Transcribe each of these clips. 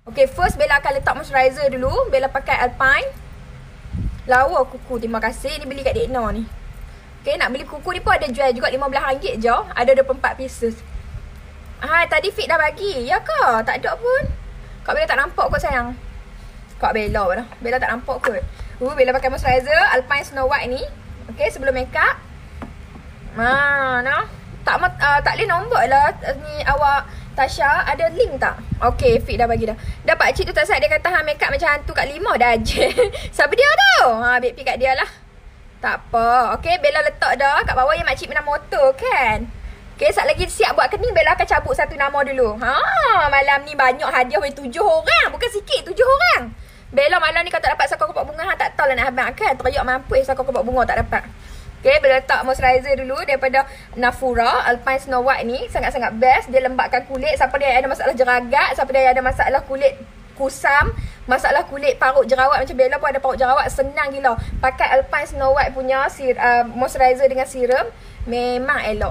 Okay, first Bella akan letak moisturizer dulu. Bella pakai Alpine. Lawa kuku, terima kasih. Ni beli kat Dekno ni. Okay, nak beli kuku ni pun ada jual juga RM15 je. Ada 24 pieces. Tadi Fit dah bagi. Ya ke? Tak ada pun. Kak Bella tak nampak kot sayang. Kak Bella dah. Bella tak nampak kot. Bella pakai moisturizer Alpine Snow White ni. Okay, sebelum make up. Tak boleh nombor lah ni awak Tasha, ada link tak? Okay, Fit dah bagi dah. Dah pakcik tu tak saat dia kata make up macam hantu kat 5 dah je. Siapa dia tu? Baby kat dia lah. Tak apa. Okay, Bella letak dah kat bawah yang makcik menang motor kan. Okay, saat lagi siap buat kening, Bella akan cabut satu nama dulu. Malam ni banyak hadiah 7 orang. Bukan sikit, 7 orang. Bella malam ni kalau tak dapat sakor kopak bunga, tak tahu lah nak abang kan. Teriak mampu sakor kopak bunga tak dapat. Okay, Bella letak moisturizer dulu daripada Nafura Alpine Snow White ni. Sangat-sangat best. Dia lembapkan kulit. Siapa dia ada masalah jeragat, siapa dia ada masalah kulit kusam, masalah kulit parut jerawat, macam Bella pun ada parut jerawat, senang gila. Pakai Alpine Snow White punya moisturizer dengan serum. Memang elok.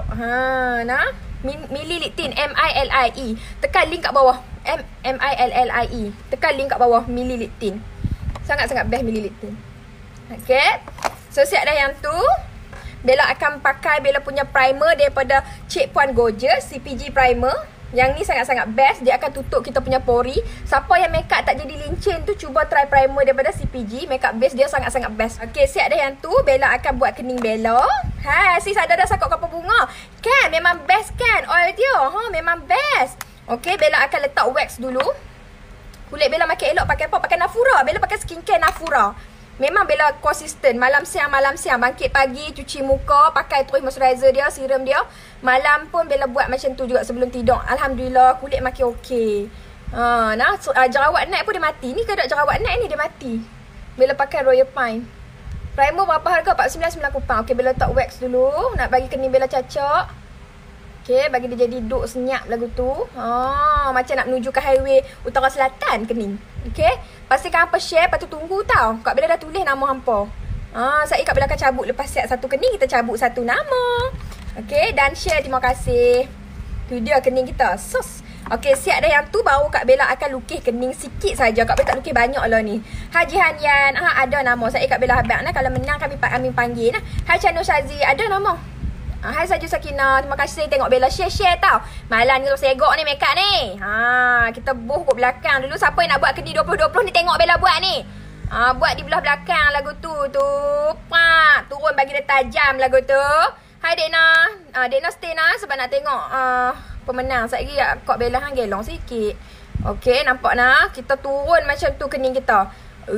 Mililitine, M-I-L-I-E. Tekan link kat bawah. M-I-L-L-I-E. Tekan link kat bawah, Mililitine. Sangat-sangat best Mililitine. Okay. So siap dah yang tu. Bella akan pakai Bella punya primer daripada Cik Puan Gorgeous, CPG primer. Yang ni sangat-sangat best. Dia akan tutup kita punya pori. Siapa yang makeup tak jadi lincin tu, cuba try primer daripada CPG. Makeup base dia sangat-sangat best. Okay, siap dah yang tu. Bella akan buat kening Bella. Sis ada dah sakut kapal bunga. Kan? Memang best kan? Oil dia. Memang best. Okay, Bella akan letak wax dulu. Kulit Bella makin elok pakai apa? Pakai Nafura. Bella pakai skincare Nafura. Memang Bella konsisten. Malam siang. Bangkit pagi, cuci muka, pakai terus moisturizer dia, serum dia. Malam pun Bella buat macam tu juga sebelum tidur. Alhamdulillah, kulit makin okey. Jerawat night pun dia mati. Ni kadang jerawat night ni dia mati. Bella pakai Royal Pine. Primer berapa harga? 49.9 kupang. Okey, Bella letak wax dulu. Nak bagi kening Bella cacak. Okay, bagi dia jadi duk senyap lagu tu. Macam nak menuju ke highway utara selatan kening. Okay. Pastikan hampa share, lepas tu tunggu tau. Kak Bella dah tulis nama hampa. Saya Kak Bella akan cabut lepas siap satu kening, kita cabut satu nama. Okay, dan share, terima kasih. Tu dia kening kita. Sus. Okay, siap dah yang tu, baru Kak Bella akan lukis kening sikit saja. Kak Bella tak lukis banyak lah ni. Haji Hanyan, ada nama. Saya Kak Bella Habang. Kalau menang kami panggil. Hai Chano Shazi, ada nama. Hai Saju Sakina, terima kasih tengok Bella share tau. Malam ni kalau segok ni makeup ni. Kita buh kat belakang dulu. Siapa yang nak buat kening 2020 ni tengok Bella buat ni. Buat di belah belakang lagu tu. Turun bagi dia tajam lagu tu. Hai Dekna. Dekna stay sebab nak tengok pemenang. Sekejap lagi Kak Bella gelong sikit. Okay, nampak nah. Kita turun macam tu kening kita.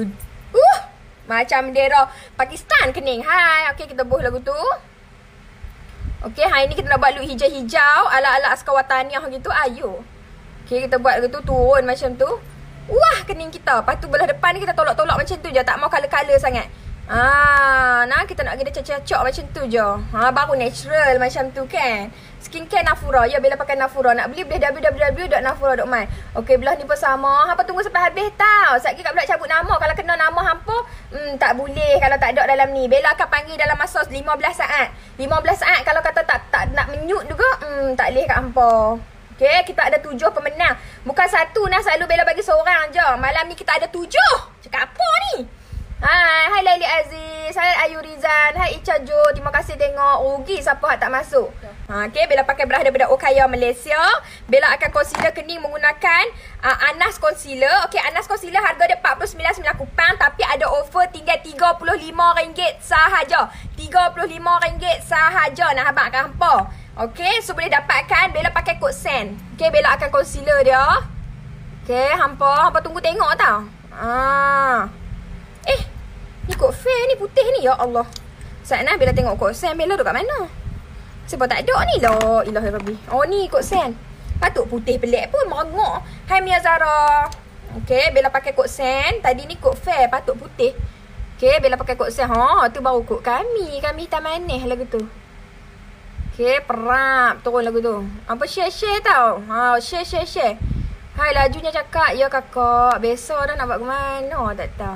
Macam bendera Pakistan kening. Hai. Okay, kita buh lagu tu. Okay, hari ni kita nak buat look hijau-hijau ala-ala askar wataniah gitu. Ayo. Okay, kita buat gitu, turun macam tu. Wah, kening kita. Lepas tu belah depan ni kita tolak-tolak macam tu je. Tak mau colour-colour sangat. Kita nak dia cacak-cacak macam tu je. Baru natural macam tu kan. Skincare Nafura. Ya, Bella pakai Nafura. Nak beli boleh www.nafura.my. Okay, belah ni pun sama. Hampa tunggu sampai habis tau. Sekejap lagi Kak Bella cabut nama. Kalau kena nama hampa, tak boleh kalau tak ada dalam ni. Bella akan panggil dalam masa 15 saat. 15 saat kalau kata tak nak menyut juga, tak boleh kat hampa. Okay, kita ada 7 pemenang. Bukan satu selalu Bella bagi seorang je. Malam ni kita ada 7. Cakap apa ni? Hai Laili Aziz. Hai Ayu Rizan. Hai Ica Jo. Terima kasih tengok. Rugi siapa hak tak masuk. Okay, Bella pakai beras daripada Okaya Malaysia. Bella akan concealer kening menggunakan Anas Concealer. Okay, Anas Concealer harga dia 49.9 kupang. Tapi ada offer tinggal RM35 sahaja. RM35 sahaja nak habang kat hampa. Okay, so boleh dapatkan. Bella pakai kod SEN. Okay, Bella akan concealer dia. Okay, hampa tunggu tengok tau. Ni kod fair ni putih ni. Ya Allah. Saat Bella tengok kod SEN. Bella tu kat mana? Sebab tak ada ni lah. Ilahi Rabbi. Ni kod SEN. Patut putih pelik pun. Merengok. Hai Mia Zara. Okay, Bella pakai kod SEN. Tadi ni kod fair. Patut putih. Okay, Bella pakai kod SEN. Tu baru kod kami. Kami hitam manis lagu tu. Okay, perap. Turun lagu tu. Apa share-share tau. Share. Hai, lajunya cakap. Ya kakak. Besok dah nak buat ke mana? Tak tahu.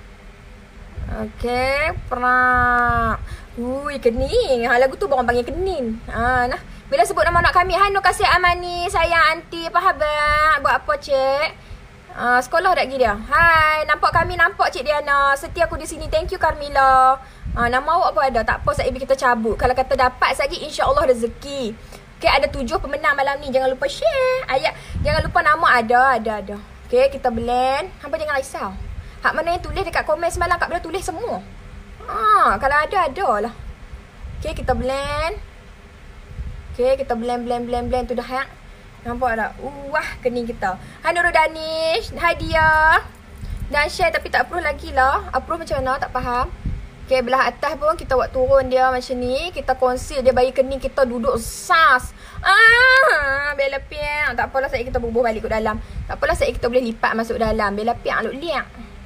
Okay, perap. Kening. Lagu tu orang panggil kening. Bila sebut nama anak kami, hai Nur Kasih Amani, sayang aunty, apa khabar? Buat apa cik? Sekolah dah pergi dia. Hai, nampak kami, nampak Cik Diana. Setia aku di sini. Thank you Carmila. Nama awak apa ada? Tak apa, Saib kita cabut. Kalau kata dapat lagi, insya-Allah rezeki. Okay, ada 7 pemenang malam ni. Jangan lupa share. Ayat, jangan lupa nama ada. Okay, kita blend. Hampa jangan risau. Hak mana yang tulis dekat komen semalam, Kak Bella tulis semua. Kalau ada lah. Okay, kita blend. Okay, kita blend tu dah hak. Nampak tak? Wah, kening kita. Hai Nurul Danish. Hai dia. Dan share tapi tak approve lagi lah. Approve macam mana? Tak faham. Okay, belah atas pun kita buat turun dia macam ni. Kita conceal dia bagi kening kita duduk sas. Bella piang. Tak apalah, saya kita bubuh balik ke dalam. Tak apalah, saya kita boleh lipat masuk dalam. Bella piang luk liang.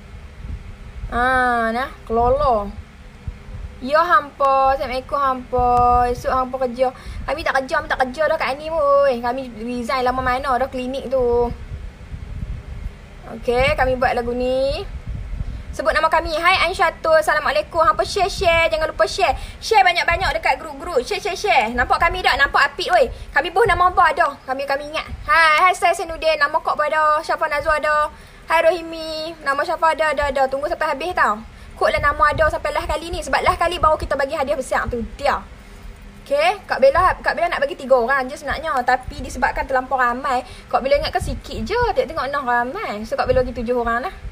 Nah, kelolo. Ya hampa, Assalamualaikum hampa. Esok hampa kerja. Kami tak kerja dah kat ni pun. Kami resign lama mana dah klinik tu. Okay, kami buat lagu ni. Sebut nama kami. Hai Ansyatul, Assalamualaikum. Hampa share. Jangan lupa share. Share banyak-banyak dekat grup-grup. Share. Nampak kami tak? Nampak apik weh. Kami pun nama apa dah. Kami ingat. Hai saya Senudin. Nama kok apa dah? Syafa Nazwa ada. Hai Rohimi. Nama Syafa ada. Tunggu sampai habis tau. Kod lah nama ada sampai last kali ni. Sebab last kali baru kita bagi hadiah besar tu. Dia. Okay. Kak Bella nak bagi 3 orang je sebenarnya. Tapi disebabkan terlampau ramai. Kak Bella ingatkan sikit je. Tengok 6 ramai. So Kak Bella bagi 7 orang lah.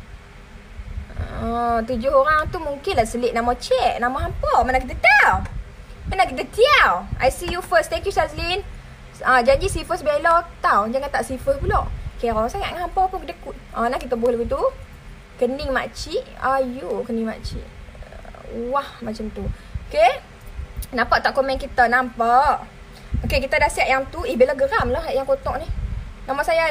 7 orang tu mungkinlah selit nama cik. Nama hampa. Mana kita tahu. I see you first. Thank you Shazlin. Janji see first Bella tahu. Jangan tak see first pula. Kira sangat dengan hampa pun kedekut. Nak kita buat lagu tu. Kening makcik. Kening makcik. Wah, macam tu. Okay. Nampak tak komen kita? Nampak. Okay, kita dah siap yang tu. Bella geram lah yang kotak ni. Nama saya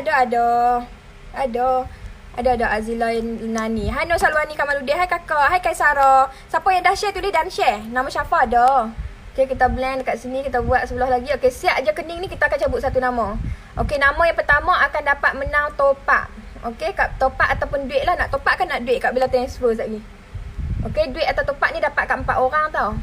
ada Azila Nani. Hai Nur Salwani Kamaluddin. Hai kakak. Hai Kaisara. Siapa yang dah share tulis dan share. Nama Syafa ada. Okay, kita blend dekat sini. Kita buat sebelah lagi. Okay, siap je kening ni. Kita akan cabut satu nama. Okay, nama yang pertama akan dapat menang topak. Okay, topak ataupun duit lah. Nak topak kan nak duit Kak Bella transfer sekejap lagi. Okay, duit atau topak ni dapat kat 4 orang tau.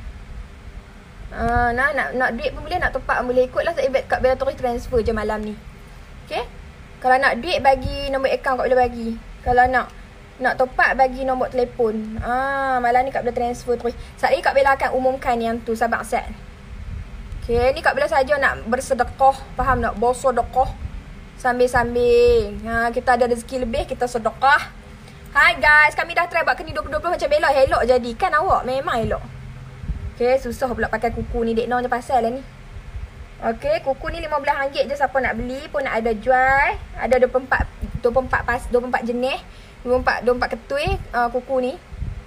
Nak duit pun boleh. Nak topak pun boleh. Ikutlah Kak Bella terus transfer je malam ni. Okay. Kalau nak duit bagi nombor akaun Kak Bella bagi. Kalau nak topak bagi nombor telefon. Malam ni Kak Bella transfer terus. Saat ni Kak Bella akan umumkan yang tu. Sabar set. Okay, ni Kak Bella saja nak bersedekah. Faham tak? Bersedekah. Sambil-sambil. Kita ada rezeki lebih, kita sedekah. Hai guys, kami dah try buat kening 20-20 macam Bella. Elok jadi. Kan awak memang elok. Okay, susah pula pakai kuku ni. Dek Noh je pasal lah ni. Okay, kuku ni RM15 je. Siapa nak beli pun nak ada jual. Ada 24 jenis. 24 ketui kuku ni.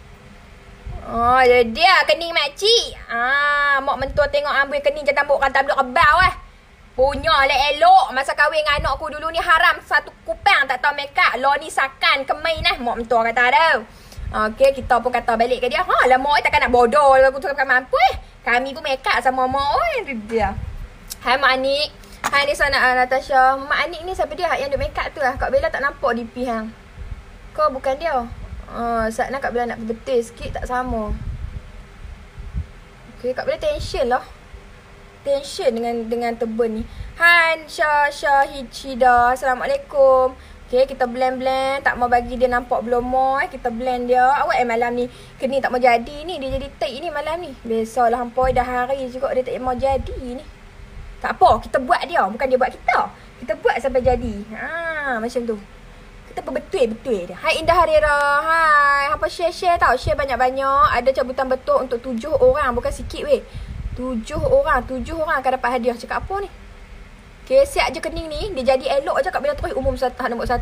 Jadi kening makcik. Mak mentua tengok ambil kening je tambuk kan tablet kebau Punya lah elok. Masa kahwin dengan anak aku dulu ni haram satu kupang tak tahu makeup. Lo ni sakan kemain mak mentua kata ada. Okay, kita pun kata balik ke dia. Lah mak takkan nak bodoh. Aku tu kan mampu Kami pun makeup sama mak dia. Hai Mak Anik. Hai ni sana Natasha. Mak Anik ni siapa dia yang duk makeup tu lah. Kak Bella tak nampak DP hang. Kau bukan dia. Saatnya Kak Bella nak betul sikit tak sama. Okay, Kak Bella tension lah. Tension dengan tebal ni. Han Syahida. Assalamualaikum. Okay, kita blend. Tak mau bagi dia nampak belum mau. Kita blend dia. Awak malam ni kening tak mau jadi ni. Dia jadi tight ni malam ni. Biasalah hampoi dah hari juga dia tak mau jadi ni. Tak apa, kita buat dia. Bukan dia buat kita. Kita buat sampai jadi. Macam tu. Kita berbetul dia. Hai Indah Harira. Hai. Hampa share tau. Share banyak-banyak. Ada cabutan betul untuk 7 orang. Bukan sikit weh. 7 orang akan dapat hadiah. Cakap apa ni? Okay, siap je kening ni. Dia jadi elok je Kak Bella terus umum hak nombor 1.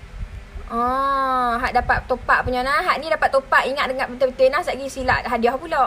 Hak dapat topak punya nah. Hak ni dapat topak. Ingat dengar betul-betul nah. Sekejap lagi silat hadiah pula.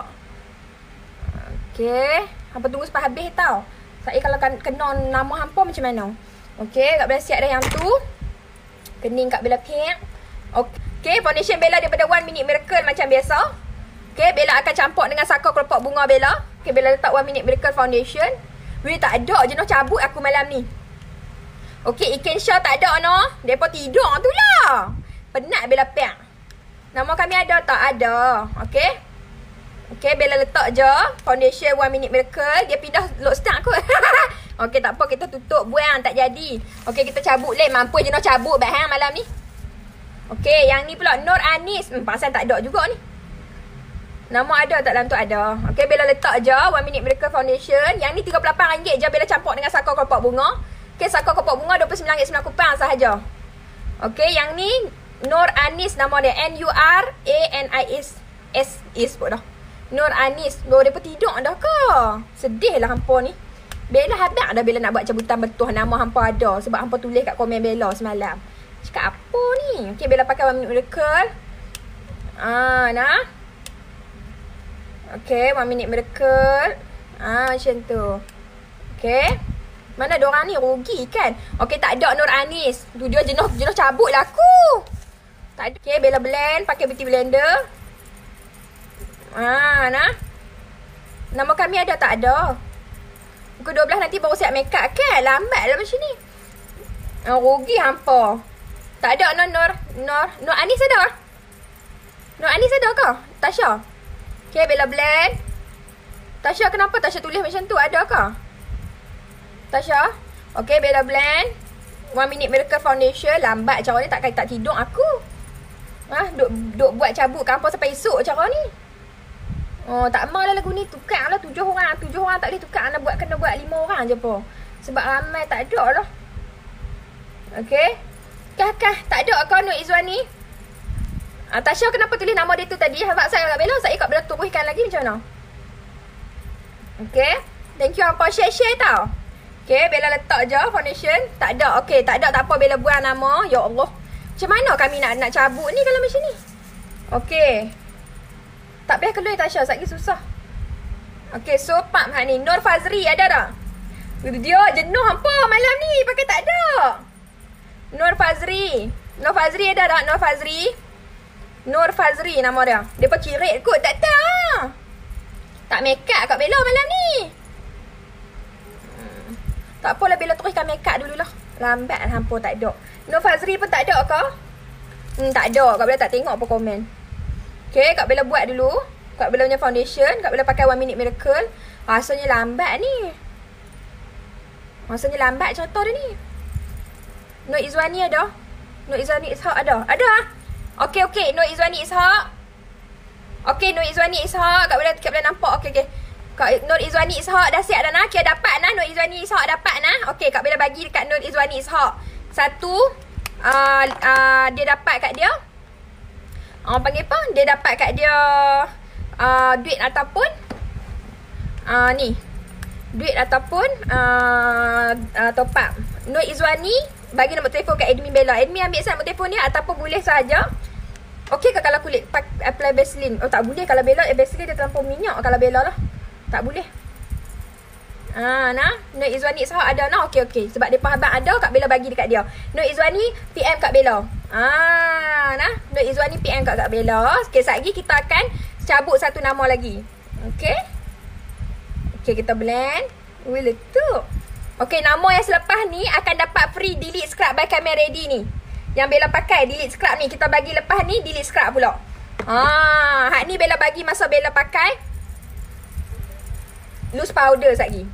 Okay. Hampa tunggu sampai habis tau. Saya kalau kena nama hampa macam mana. Okay, Kak Bella siap dah yang tu. Kening Kak Bella pink. Okay, foundation Bella daripada 1 Minute Miracle macam biasa. Okay, Bella akan campur dengan sakar kelopak bunga Bella. Okay, Bella letak 1 Minute Miracle Foundation. Weh, tak ada je Noh cabut aku malam ni. Okay, Iken Shah tak ada Noh. Mereka tidur tu lah. Penat Bella pink. Nama kami ada tak? Ada. Okay. Okay, Bella letak je foundation 1 Minute Miracle. Dia pindah lock start kot. Okay, tak apa. Kita tutup buang. Tak jadi. Okay, kita cabut leh. Mampu je Noh cabut baik hang malam ni. Okey, yang ni pula Nur Anis. Pasal tak ada juga ni. Nama ada tak dalam tu? Ada. Okey, Bella letak je 1 Minute Miracle Foundation. Yang ni RM38 je. Bella campur dengan Sakau Kelopak Bunga. Okey, Sakau Kelopak Bunga RM29.9 sahaja. Okey, yang ni Nur Anis nama dia. N-U-R-A-N-I-S. Pun dah. Nur Anis. Mereka tidur dah ke? Sedih lah hampa ni. Bella hadap dah Bella nak buat cabutan betul nama hampa ada. Sebab hampa tulis kat komen Bella semalam. Cakap apa ni? Okey, Bella pakai 1 Minute Miracle. Nah. Okey, 1 Minute Miracle. Macam tu. Okey. Mana diorang ni rugi kan? Okey, tak ada Nur Anis. Tu dia jenuh cabut lah aku. Tak ada. Okey, Bella blend pakai beauty blender. Nah. Nama kami ada tak ada? Pukul 12 nanti baru siap make up kan? Lambat lah macam ni. Rugi hampa. Tak ada Nur Anis ada? Nur Anis ada ke? Tasha? Okay, Bella blend. Tasha, kenapa Tasha tulis macam tu? Ada ke? Tasha? Okay, Bella blend 1 Minute Miracle Foundation. Lambat cara ni, tak tidur aku. Duk buat cabut kampung sampai esok cara ni. Tak mau lah lagu ni. Tukar lah 7 orang. 7 orang tak boleh tukar. Kena buat 5 orang je po. Sebab ramai tak ada lah. Okay. Kah, tak ada ke Nur Izwani? Tasha, kenapa tulis nama dia tu tadi? Habak saya kat Bella. Saya kat Bella turunkan lagi macam mana? Okay. Thank you hampa. Share tau. Okay, Bella letak je foundation. Tak ada. Okay, tak ada tak apa. Bella buang nama. Ya Allah. Macam mana kami nak cabut ni kalau macam ni? Okay. Tak payah keluar Tasha. Sekejap susah. Okay, so pump hak ni. Nur Fazri ada tak? Dia jenuh hampa malam ni. Pakai tak ada. Nur Fazri ada tak? Nur Fazri nama dia. Dia pakai kirit kot. Tak tahu. Tak make up kat Bella malam ni. Tak apalah, Bella teruskan make up dululah. Lambat hampa tak ada. Nur Fazri pun tak ada ke? Tak ada. Kak Bella tak tengok apa komen. Okay, Kak Bella buat dulu. Kak Bella punya foundation. Kak Bella pakai 1 Minute Miracle. Rasanya lambat ni. Contoh dia ni. Nur Izwani ada? Nur Izwani Ishak ada? Ada lah. Okay. Nur Izwani Ishak. Okay, Nur Izwani Ishak. Kak Bella nampak. Okay. Nur Izwani Ishak dah siap dah nak. Okay, dapat nah. Nur Izwani Ishak dapat nah. Okay, Kak Bella bagi dekat Nur Izwani Ishak. Satu. Dia dapat kat dia. Panggil apa? Dia dapat kat dia duit ataupun ni. Duit ataupun top up. Nur Izwani bagi nombor telefon kat admin Bella. Admin ambil nombor telefon ni ataupun boleh saja. Okey ke kalau kulit apply Vaseline? Tak boleh kalau Bella Vaseline dia terlampau minyak kalau Bella lah. Tak boleh. Nur Izwani Ishak ada nah. Okey. Sebab dia abang ada, Kak Bella bagi dekat dia. Nur Izwani PM Kak Bella. Nur Izwani PM kat Kak Bella. Okey, sekejap lagi kita akan cabut satu nama lagi. Okey, kita blend. Letup. Okey, nama yang selepas ni akan dapat free delete scrub by Camera Ready ni. Yang Bella pakai delete scrub ni. Kita bagi lepas ni delete scrub pula. Hak ni Bella bagi masa Bella pakai loose powder sekejap lagi.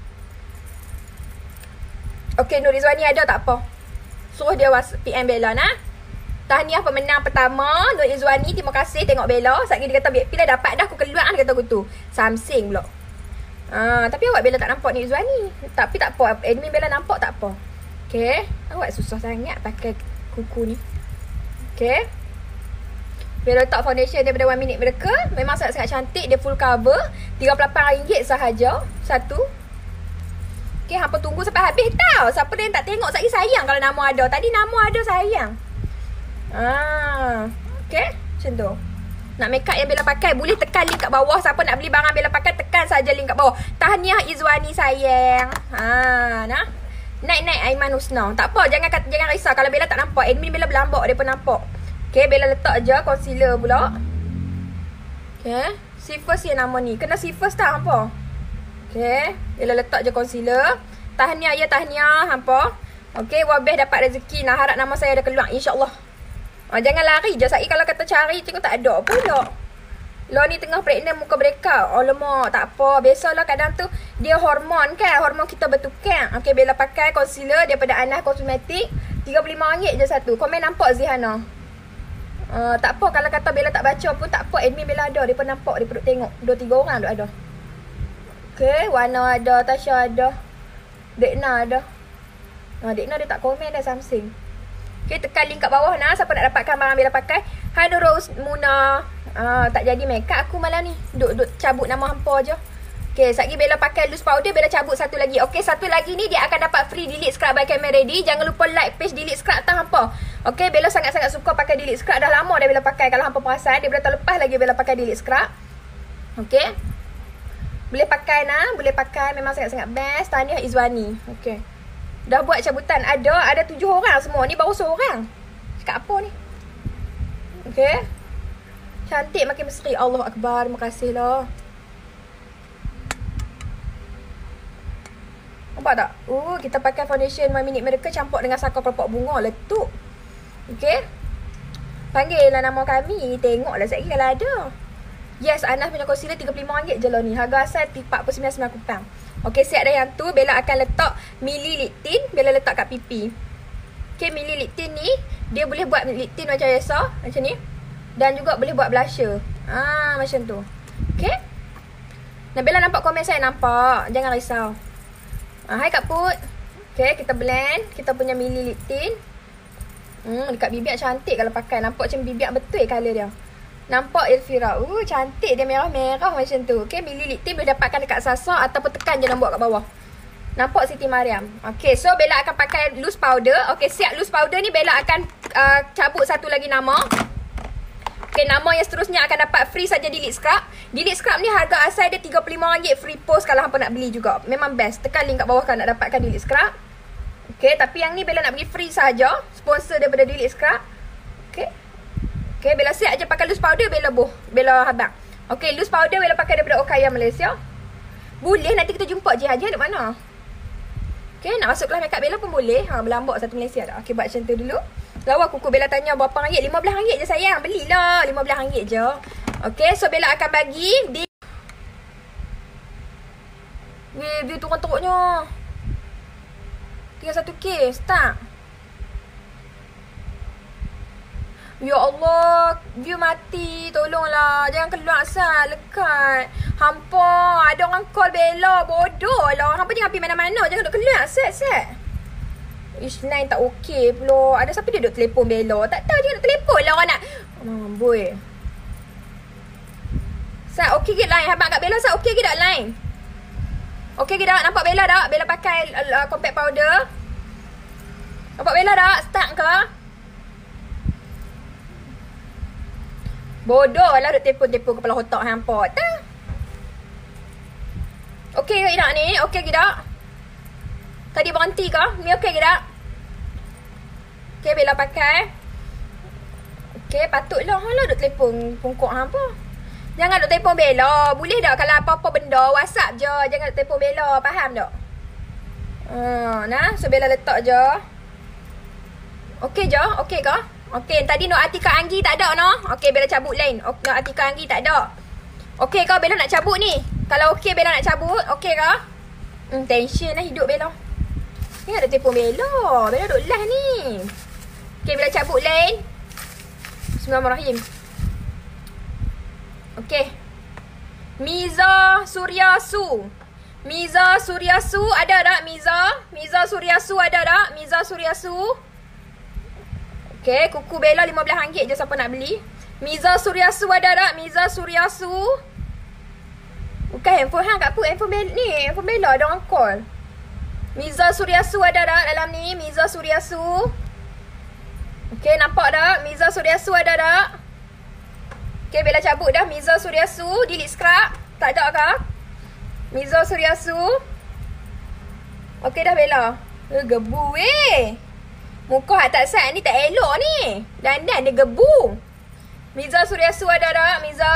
Okey, Nur Izwani ada tak apa. Suruh dia PM Bella nah. Tahniah pemenang pertama Nur Izwani. Terima kasih tengok Bella. Sekejap lagi dia kata bila dapat dah aku keluar dia kata gitu. Samsing pula. Tapi awak Bella tak nampak Nur Izwani. Tapi tak apa. Admin Bella nampak tak apa. Okey. Awak susah sangat pakai kuku ni. Okey. Bella letak foundation daripada 1 Minute Miracle. Memang sangat-sangat cantik. Dia full cover. RM38 sahaja. Satu. Okay, hampa tunggu sampai habis tau. Siapa dia yang tak tengok sekali sayang kalau nama ada. Tadi nama ada sayang. Okay, macam tu. Nak make up yang Bella pakai, boleh tekan link kat bawah. Siapa nak beli barang Bella pakai, tekan saja link kat bawah. Tahniah Izwani sayang. Nah. Naik Aiman Husna. Tak apa, jangan risau kalau Bella tak nampak. Admin Bella berlambak, dia pun nampak. Okay, Bella letak je concealer pula. Okay, Sifus yang nama ni. Kena Sifus tak hampa? Okay, Bella letak je concealer. Tahniah hampa. Okay, Wabeh dapat rezeki. Nak harap nama saya ada keluar, insyaAllah. Jangan lari je. Saya kalau kata cari, tengok tak ada pula. Lo ni tengah pregnant, muka breakout. Alamak, tak apa. Biasalah kadang tu dia hormon kan. Hormon kita bertukar. Okay, Bella pakai concealer daripada Anah Cosmetic. RM35 je satu. Komen nampak Zihana? Tak apa kalau kata Bella tak baca pun tak apa. Admin Bella ada. Dia pun nampak. Dia pun duk tengok. 2-3 orang duk ada. Okay. Wana ada. Tasha ada. Dekna ada. Dekna dia tak komen dah Samsung. Okay. Tekan link kat bawah nah. Siapa nak dapatkan barang Bella pakai. Hai Nurul Muna. Tak jadi make up aku malam ni. Duk cabut nama hampa je. Okay, sekejap lagi Bella pakai loose powder. Bella cabut satu lagi. Okay, satu lagi ni dia akan dapat free delete scrub by Camera Ready. Jangan lupa like page delete scrub atas hampa. Okay, Bella sangat-sangat suka pakai delete scrub. Dah lama dah Bella pakai. Kalau hampa perasan, dia tahun lepas lagi Bella pakai delete scrub. Okay. Boleh pakai nah. Boleh pakai. Memang sangat-sangat best. Tahniah Izwani. Okay. Dah buat cabutan. Ada 7 orang semua. Ni baru seorang. Cakap apa ni? Okay. Cantik makin berseri. Allah Akbar. Terima kasih lah. Nampak tak? Kita pakai foundation My Minute Miracle campur dengan sakau kelopak bunga. Letup. Okay. Panggil lah nama kami. Tengoklah sekejap kalau ada. Yes, Anas punya concealer RM35 je lah ni. Harga asal RM49.90. Okay, siap dah yang tu. Bella akan letak Mili Lip Tint. Bella letak kat pipi. Okay, Mili Lip Tint ni dia boleh buat lip tint macam biasa. Macam ni. Dan juga boleh buat blusher. Macam tu. Okay. Nah, Bella nampak komen saya? Nampak. Jangan risau. Hai Kak Put. Okay, kita blend. Kita punya Mili Lip Tint. Dekat bibir cantik kalau pakai. Nampak macam bibir betul colour dia. Nampak Elvira. Cantik dia merah-merah macam tu. Okay, Mili Lip Tint boleh dapatkan dekat Sasa ataupun tekan je nombor kat bawah. Nampak Siti Mariam. Okay, so Bella akan pakai loose powder. Okay, siap loose powder ni Bella akan cabut satu lagi nama. Okay, nama yang seterusnya akan dapat free saja delete scrub. Delete scrub ni harga asal dia RM35 free post kalau hampa nak beli juga. Memang best. Tekan link kat bawah kalau nak dapatkan delete scrub. Okay, tapi yang ni Bella nak bagi free saja. Sponsor daripada delete scrub. Okay. Okay, Bella siap je pakai loose powder. Bella habang. Okay, loose powder Bella pakai daripada Okaya Malaysia. Boleh nanti kita jumpa je Haji. Ada mana? Okay, nak masuk kelas makeup Bella pun boleh. Berlambak satu Malaysia dah. Okay, buat macam tu dulu. Lawa kuku Bella tanya berapa ringgit? RM15 je sayang. Belilah. RM15 je. Okay, so Bella akan bagi di view turun teruknya. Tinggal 1K. Start. Ya Allah, view mati. Tolonglah. Jangan keluar asal. Lekat. Hampa. Ada orang call Bella. Bodoh lah. Hampa jangan pergi mana-mana. Jangan duduk keluar. Set. Ish, line tak okey pula. Ada siapa dia duduk telefon Bella? Tak tahu dia duduk telefon lah orang nak. Boy. Sat, okey ke line? Habang kat Bella, Sat, okey ke tak line? Okey ke tak? Nampak Bella tak? Bella pakai compact powder. Nampak Bella tak? Start ke? Bodoh lah duduk telefon-telefon kepala otak hampa. Tak? Okey ke tak ni? Okey ke tak? Tadi berhenti ke? Ni okey ke tak? Okey, Bella pakai. Okey, patutlah. Hala duduk telefon pungkuk hampa. Jangan duduk telefon Bella. Boleh tak kalau apa-apa benda WhatsApp je. Jangan duduk telefon Bella. Faham tak? Nah, so Bella letak je. Okey je? Okey ke? Okey, tadi Nur Atika Anggi tak ada no? Okey, Bella cabut lain. Nur Atika Anggi tak ada. Okey ke Bella nak cabut ni? Kalau okey Bella nak cabut, okey ke? Tension lah hidup Bella. Ni ada telefon Bella. Bella duduk live ni. Okay, Bella cabut lain. Bismillahirrahmanirrahim. Okay. Miza Suryasu. Miza Suryasu ada tak? Miza Suryasu ada tak? Miza Suryasu. Okay, kuku Bella RM15 je siapa nak beli. Miza Suryasu ada tak? Miza Suryasu. Bukan handphone hang kat Put. Handphone Bella ni. Handphone Bella ada orang call. Miza Suryasu ada tak dalam ni? Miza Suryasu. Okay, nampak tak? Miza Suryasu ada tak? Okay, Bella cabut dah. Miza Suryasu. Delete scrub. Tak ada ke? Miza Suryasu. Okay dah Bella. Gebu weh. Muka hak tak sat ni tak elok ni. Dandan dia gebu. Miza Suryasu ada tak? Miza.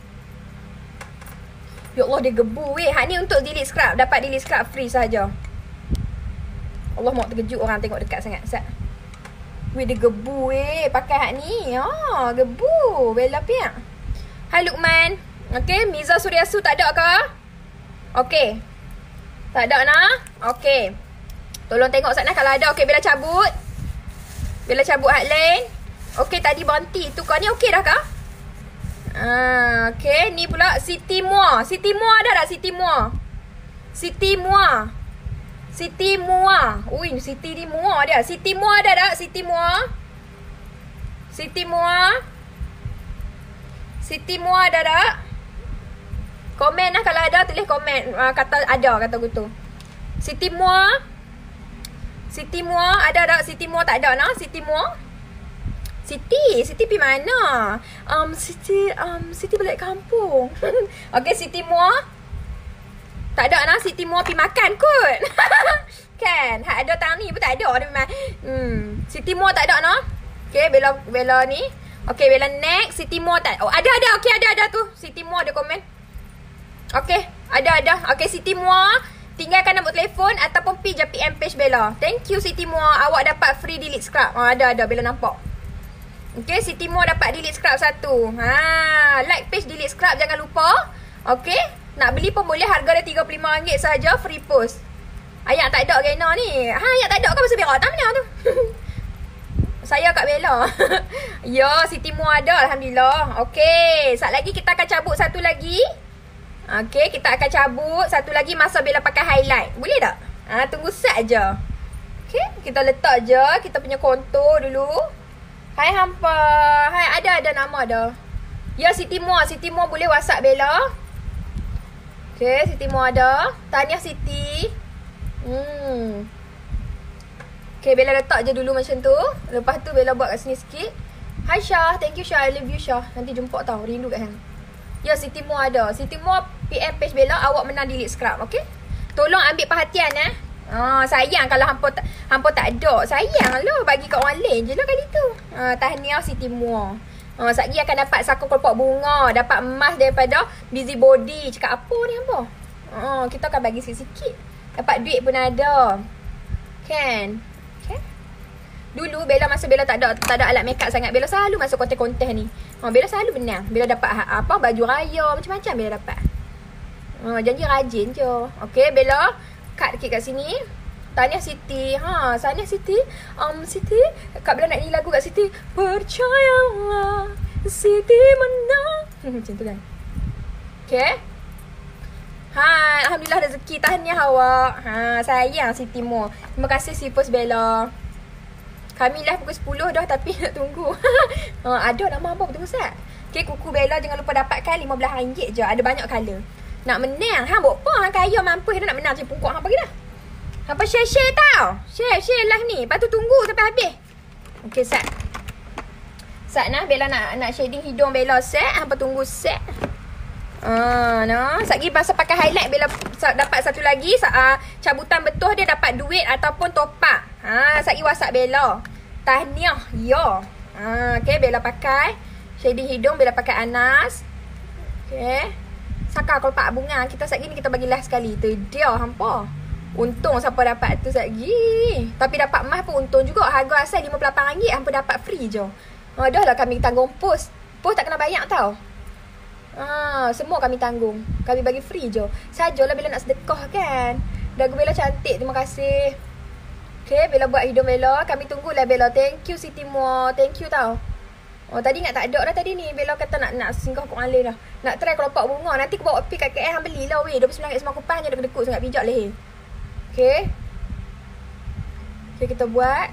Ya Allah, dia gebu weh. Hak ni untuk delete scrub. Dapat delete scrub free saja. Allah mau terkejut orang tengok dekat sangat. Sat. Weh, dia gebu weh. Pakai hak ni. Gebu. Bella piak. Hai Lukman. Okay, Miza Suryasu tak ada ke? Okay. Tak ada nah? Okay. Tolong tengok sana kalau ada. Okay, Bella cabut. Bella cabut hak lain. Okay, tadi berhenti. Tukar ni okay dah kah? Okay, ni pula Siti Mua. Siti Mua ada tak? Siti Mua. Siti Mua. Siti Mua. Ui, Siti ni Mua dia. Siti Mua ada tak? Siti Mua. Siti Mua. Siti Mua ada tak? Komen lah kalau ada, tulis komen. Kata ada, kata gitu. Siti Mua. Siti Mua ada tak? Siti Mua tak ada nah? Siti Mua. Siti pergi mana? Siti balik kampung. Okay, Siti Mua. Tak ada nak Siti Mua pergi makan kot. Kan? Hak ada tang ni pun tak ada. Dia memang Siti Mua tak ada nak. Okay, Bella ni. Okay, Bella next. Siti Mua tak. Oh, ada. Okay, ada tu. Siti Mua ada komen. Okay, ada. Okay, Siti Mua. Tinggalkan nombor telefon ataupun pergi je PM page Bella. Thank you Siti Mua. Awak dapat free delete scrub. Ada. Bella nampak. Okay, Siti Mua dapat delete scrub 1. Like page delete scrub jangan lupa. Okay, nak beli pun boleh. Harga dia RM35 saja, free post. Ayat tak ada Gena ni. Ayat tak ada ke pasal berak tak mana tu? Saya kat Bella. Ya, Siti Mua ada Alhamdulillah. Okay, sat lagi kita akan cabut satu lagi. Okay, kita akan cabut satu lagi masa Bella pakai highlight. Boleh tak? Tunggu sat je. Okay, kita letak je kita punya kontur dulu. Hai hampa. Hai, ada nama dah. Ya, Siti Mua. Siti Mua boleh WhatsApp Bella. Okay, Siti Mua ada. Tahniah Siti. Okay, Bella letak je dulu macam tu. Lepas tu Bella buat kat sini sikit. Hai Syah. Thank you Syah. I love you Syah. Nanti jumpa tau. Rindu kat hang. Ya, Siti Mua ada. Siti Mua PM page Bella. Awak menang delete scrub. Okay. Tolong ambil perhatian sayang kalau hampa tak ada. Sayang lah. Bagi kat orang lain je lah kali tu. Tahniah Siti Mua. Sekejap lagi akan dapat saku kelopak bunga. Dapat emas daripada Busy Body. Cakap apa ni hampa? Kita akan bagi sikit-sikit. Dapat duit pun ada. Kan? Okay. Dulu Bella masa Bella tak ada alat makeup sangat. Bella selalu masuk konten-konten ni. Bella selalu menang. Bella dapat baju raya. Macam-macam Bella dapat. Janji rajin je. Okay, Bella cut sikit kat sini. Tahniah Siti. Tahniah Siti. Siti, Kak Bella nak nyanyi lagu kat Siti. Percayalah Siti menang. Macam tu kan. Okay. Alhamdulillah rezeki. Tahniah awak. Sayang Siti Mua. Terima kasih Sipos Bella. Kami live pukul 10 dah tapi nak tunggu. Ada nama apa tunggu sat. Okay, kuku Bella jangan lupa dapatkan RM15 je. Ada banyak colour. Nak menang. Buat apa? Kaya mampu dia nak menang macam pungkuk hang bagi dah. Hampa share tau. Share live ni. Lepas tu tunggu sampai habis. Okay, set. Set nah. Bella nak shading hidung Bella set. Hampa tunggu set. Sekejap masa pakai highlight Bella dapat satu lagi. Cabutan betul dia dapat duit ataupun top up. Sekejap WhatsApp Bella. Tahniah. Ya. Okay, Bella pakai shading hidung. Bella pakai Anas. Okay. Saka kelopak bunga. Kita sekejap ni kita bagi last sekali. Tu dia hampa. Untung siapa dapat tu sekejap. Tapi dapat emas pun untung juga. Harga asal RM58. Hampa dapat free je. Dah lah kami tanggung post. Post tak kena bayar tau. Semua kami tanggung. Kami bagi free je. Sajalah Bella nak sedekah kan. Dagu Bella cantik. Terima kasih. Okay, Bella buat hidung Bella. Kami tunggulah Bella. Thank you Siti Mua. Thank you tau. Tadi ingat tak ada dah tadi ni. Bella kata nak singgah kat orang lain dah. Nak try kelopak bunga. Nanti aku bawa pergi kat KL. Hang belilah weh. RM29 semua kupas je. Dia kedekut sangat pijak leher. Okay. Okay, kita buat.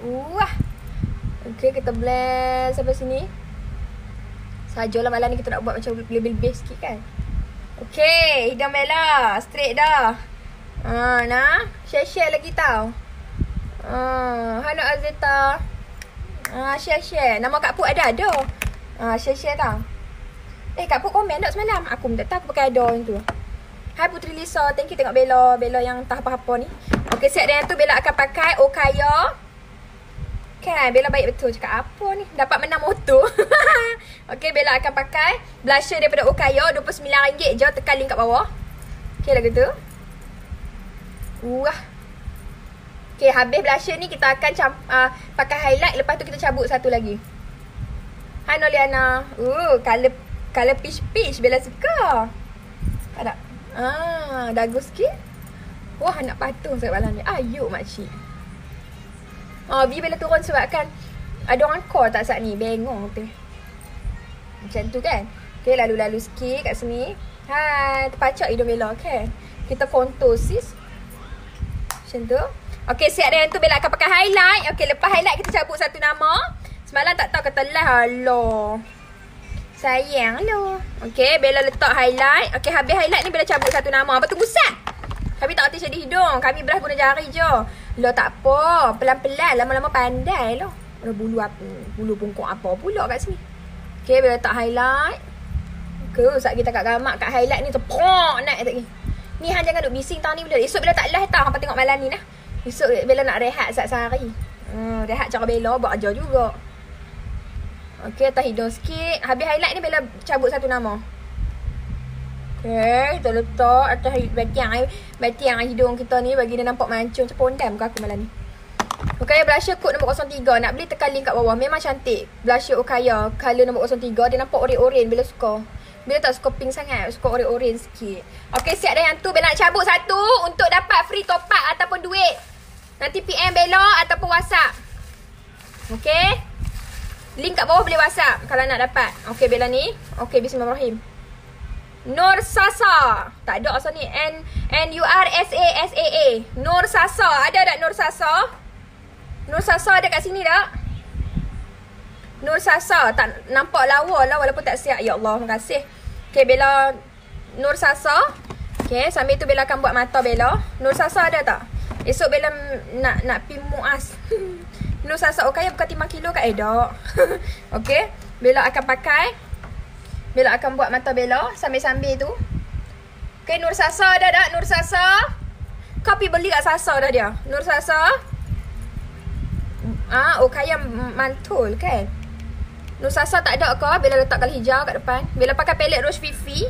Okay, kita blend sampai sini. Sajalah malam ni kita nak buat macam lebih base sikit kan. Okay, hidung Bella. Straight dah. Nah. Share lagi tau. Hana Azeta. Share. Nama Kak Put ada. Share tau. Kak Put komen tak semalam? Aku tak tahu aku pakai ada yang tu. Hai Putri Lisa. Thank you tengok Bella. Bella yang tak apa-apa ni. Okay, set dengan tu Bella akan pakai Okaya. Kan, Bella baik betul cakap apa ni. Dapat menang motor. Okay, Bella akan pakai blusher daripada Okaya. RM29 je. Tekan link kat bawah. Okay, lagu tu. Okay, habis blusher ni kita akan pakai highlight. Lepas tu kita cabut satu lagi. Hai Noliana. Color peach. Bella suka. Tak tak? Dagu sikit. Wah, nak patung sangat malam ni. Ayuk makcik. Biar Bella turun sebabkan Ada orang call tak saat ni? Bengong tu. Macam tu kan. Okay, lalu-lalu sikit kat sini. Hai, terpacak hidung Bella kan. Kita contour sis. Macam tu. Okay, siap dah yang tu. Bella akan pakai highlight. Okay, lepas highlight kita cabut satu nama. Semalam tak tahu kata live. Alah, sayang lo. Okay, Bella letak highlight. Okay, habis highlight ni Bella cabut satu nama. Apa tu gusat? Kami tak reti jadi hidung. Kami beras guna jari je. Lo tak apa. Pelan-pelan. Lama-lama pandai lo. Ada bulu apa? Bulu pungkuk apa pula kat sini. Okay, Bella letak highlight. Okay, saat kita kat gamak kat highlight ni terpok naik tak ni. Ni hang jangan duk bising tahun ni Bella. Esok Bella tak live tau. Hampa tengok malam ni nah. Esok Bella nak rehat sehari. Rehat cara Bella buat kerja juga. Okay, atas hidung sikit. Habis highlight ni Bella cabut satu nama. Okay, kita letak atas batiang hidung kita ni bagi dia nampak mancung macam pondam muka aku malam ni. Okay, blusher kod nombor 03. Nak beli tekan link kat bawah. Memang cantik. Blusher Okaya color nombor 03. Dia nampak oren-oren. Bella suka. Bella tak suka pink sangat. Suka oren-oren sikit. Okay, siap dah yang tu. Bella nak cabut satu untuk dapat free top up ataupun duit. Nanti PM Bella ataupun WhatsApp. Okay, link kat bawah boleh WhatsApp kalau nak dapat. Okay, Bella ni. Okay, bismillahirrahmanirrahim. Nur Sasa. Tak ada asal ni. N-U-R-S-A-S-A-A. Nur Sasa. Ada tak Nur Sasa? Nur Sasa ada kat sini tak? Nur Sasa. Tak nampak lawa lah walaupun tak siap. Ya Allah, terima kasih. Okay, Bella. Nur Sasa. Okay, sambil tu Bella akan buat mata Bella. Nur Sasa ada tak? Esok Bella nak pergi muas. Nur Sasa Okaya bukan timbang kilo kat Edok. Okay, Bella akan pakai. Bella akan buat mata Bella sambil-sambil tu. Okay, Nur Sasa ada tak? Nur Sasa. Kau pergi beli kat Sasa dah dia. Nur Sasa. Okaya mantul kan. Nur Sasa tak ada ke? Bella letak kali hijau kat depan. Bella pakai palette Rose Fifi.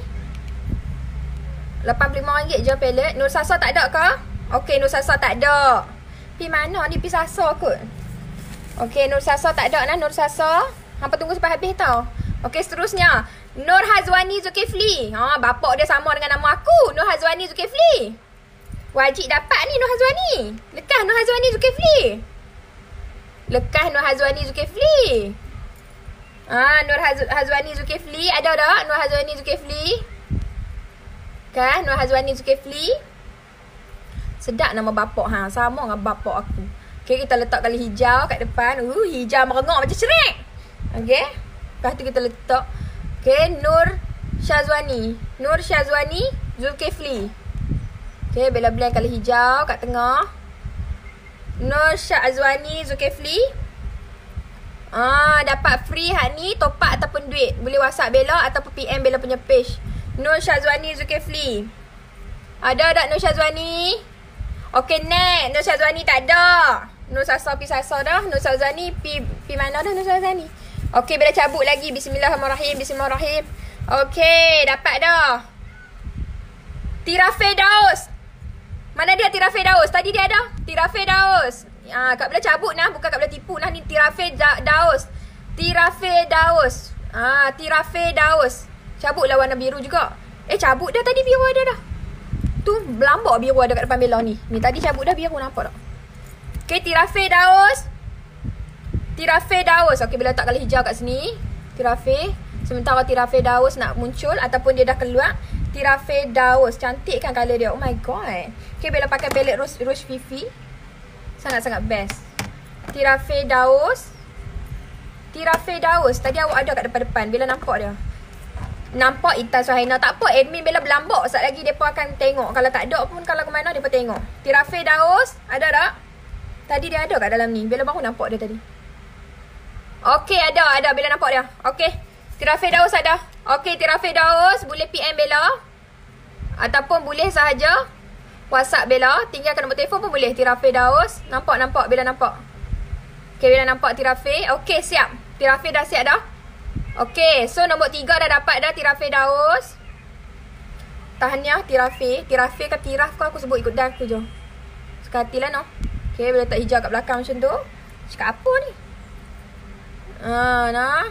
RM85 je palette. Nur Sasa tak ada ke? Okay, Nur Sasa tak ada. Pergi mana ni? Pergi Sasa kot. Okay, Nur Sasa tak ada lah. Nur Sasa. Hampa tunggu sampai habis tau. Okay, seterusnya. Nur Hazwani Zulkifli. Bapak dia sama dengan nama aku. Nur Hazwani Zulkifli. Wajib dapat ni Nur Hazwani. Lekas Nur Hazwani Zulkifli. Lekas Nur Hazwani Zulkifli. Nur Hazwani Zulkifli. Ada tak Nur Hazwani Zulkifli? Kan Nur Hazwani Zulkifli. Sedap nama bapak sama dengan bapak aku. Okay, kita letak kali hijau kat depan. Hijau merengok macam cerik. Okay, lepas tu kita letak. Okay, Nur Syazwani. Nur Syazwani Zulkifli. Okay, Bella blend kali hijau kat tengah. Nur Syazwani Zulkifli. Dapat free hak ni, top up ataupun duit. Boleh WhatsApp Bella ataupun PM Bella punya page. Nur Syazwani Zulkifli. Ada tak Nur Syazwani? Okay, next. Nur Syazwani tak ada. Nur Sasa pi Sasa dah. Nur Syazwani pi mana dah Nur Syazwani? Okay, Bella cabut lagi. Bismillahirrahmanirrahim. Bismillahirrahmanirrahim. Okay, dapat dah. Tira Firdaus. Mana dia Tira Firdaus? Tadi dia ada. Tira Firdaus. Kak Bella cabut nah. Bukan Kak Bella tipu nah. Ni Tira Firdaus. Tira Firdaus. Tira Firdaus. Cabutlah warna biru juga. Cabut dah tadi biru ada dah. Tu belambak biru ada kat depan Bella ni. Ni tadi cabut dah biru nampak tak? Okay, Tira Firdaus. Tira Firdaus. Okay, Bella letak kali hijau kat sini. Tira Fir. Sementara Tira Firdaus nak muncul ataupun dia dah keluar. Tira Firdaus. Cantik kan colour dia. Oh my god. Okay, Bella pakai palette Rose Fifi. Sangat-sangat best. Tira Firdaus. Tira Firdaus. Tadi awak ada kat depan-depan. Bella nampak dia. Nampak Intan Suhaina. Tak apa, admin Bella berlambak. Sekejap lagi mereka akan tengok. Kalau tak ada pun, kalau ke mana mereka tengok. Tira Firdaus. Ada tak? Tadi dia ada kat dalam ni. Bella baru nampak dia tadi. Okay, ada. Bella nampak dia. Okay, Tira Firdaus ada. Okay, Tira Firdaus. Boleh PM Bella. Ataupun boleh sahaja WhatsApp Bella. Tinggalkan nombor telefon pun boleh. Tira Firdaus. Nampak. Bella nampak. Okay, Bella nampak Tira Fir. Okay, siap. Tira Fir dah siap dah. Okay, so nombor 3 dah dapat dah Tira Firdaus. Tahniah Tira Fir. Tira Fir ke Tiraf kau aku sebut ikut dah aku je. Suka hatilah no. Okay, Bella letak hijau kat belakang macam tu. Cakap apa ni? Nah.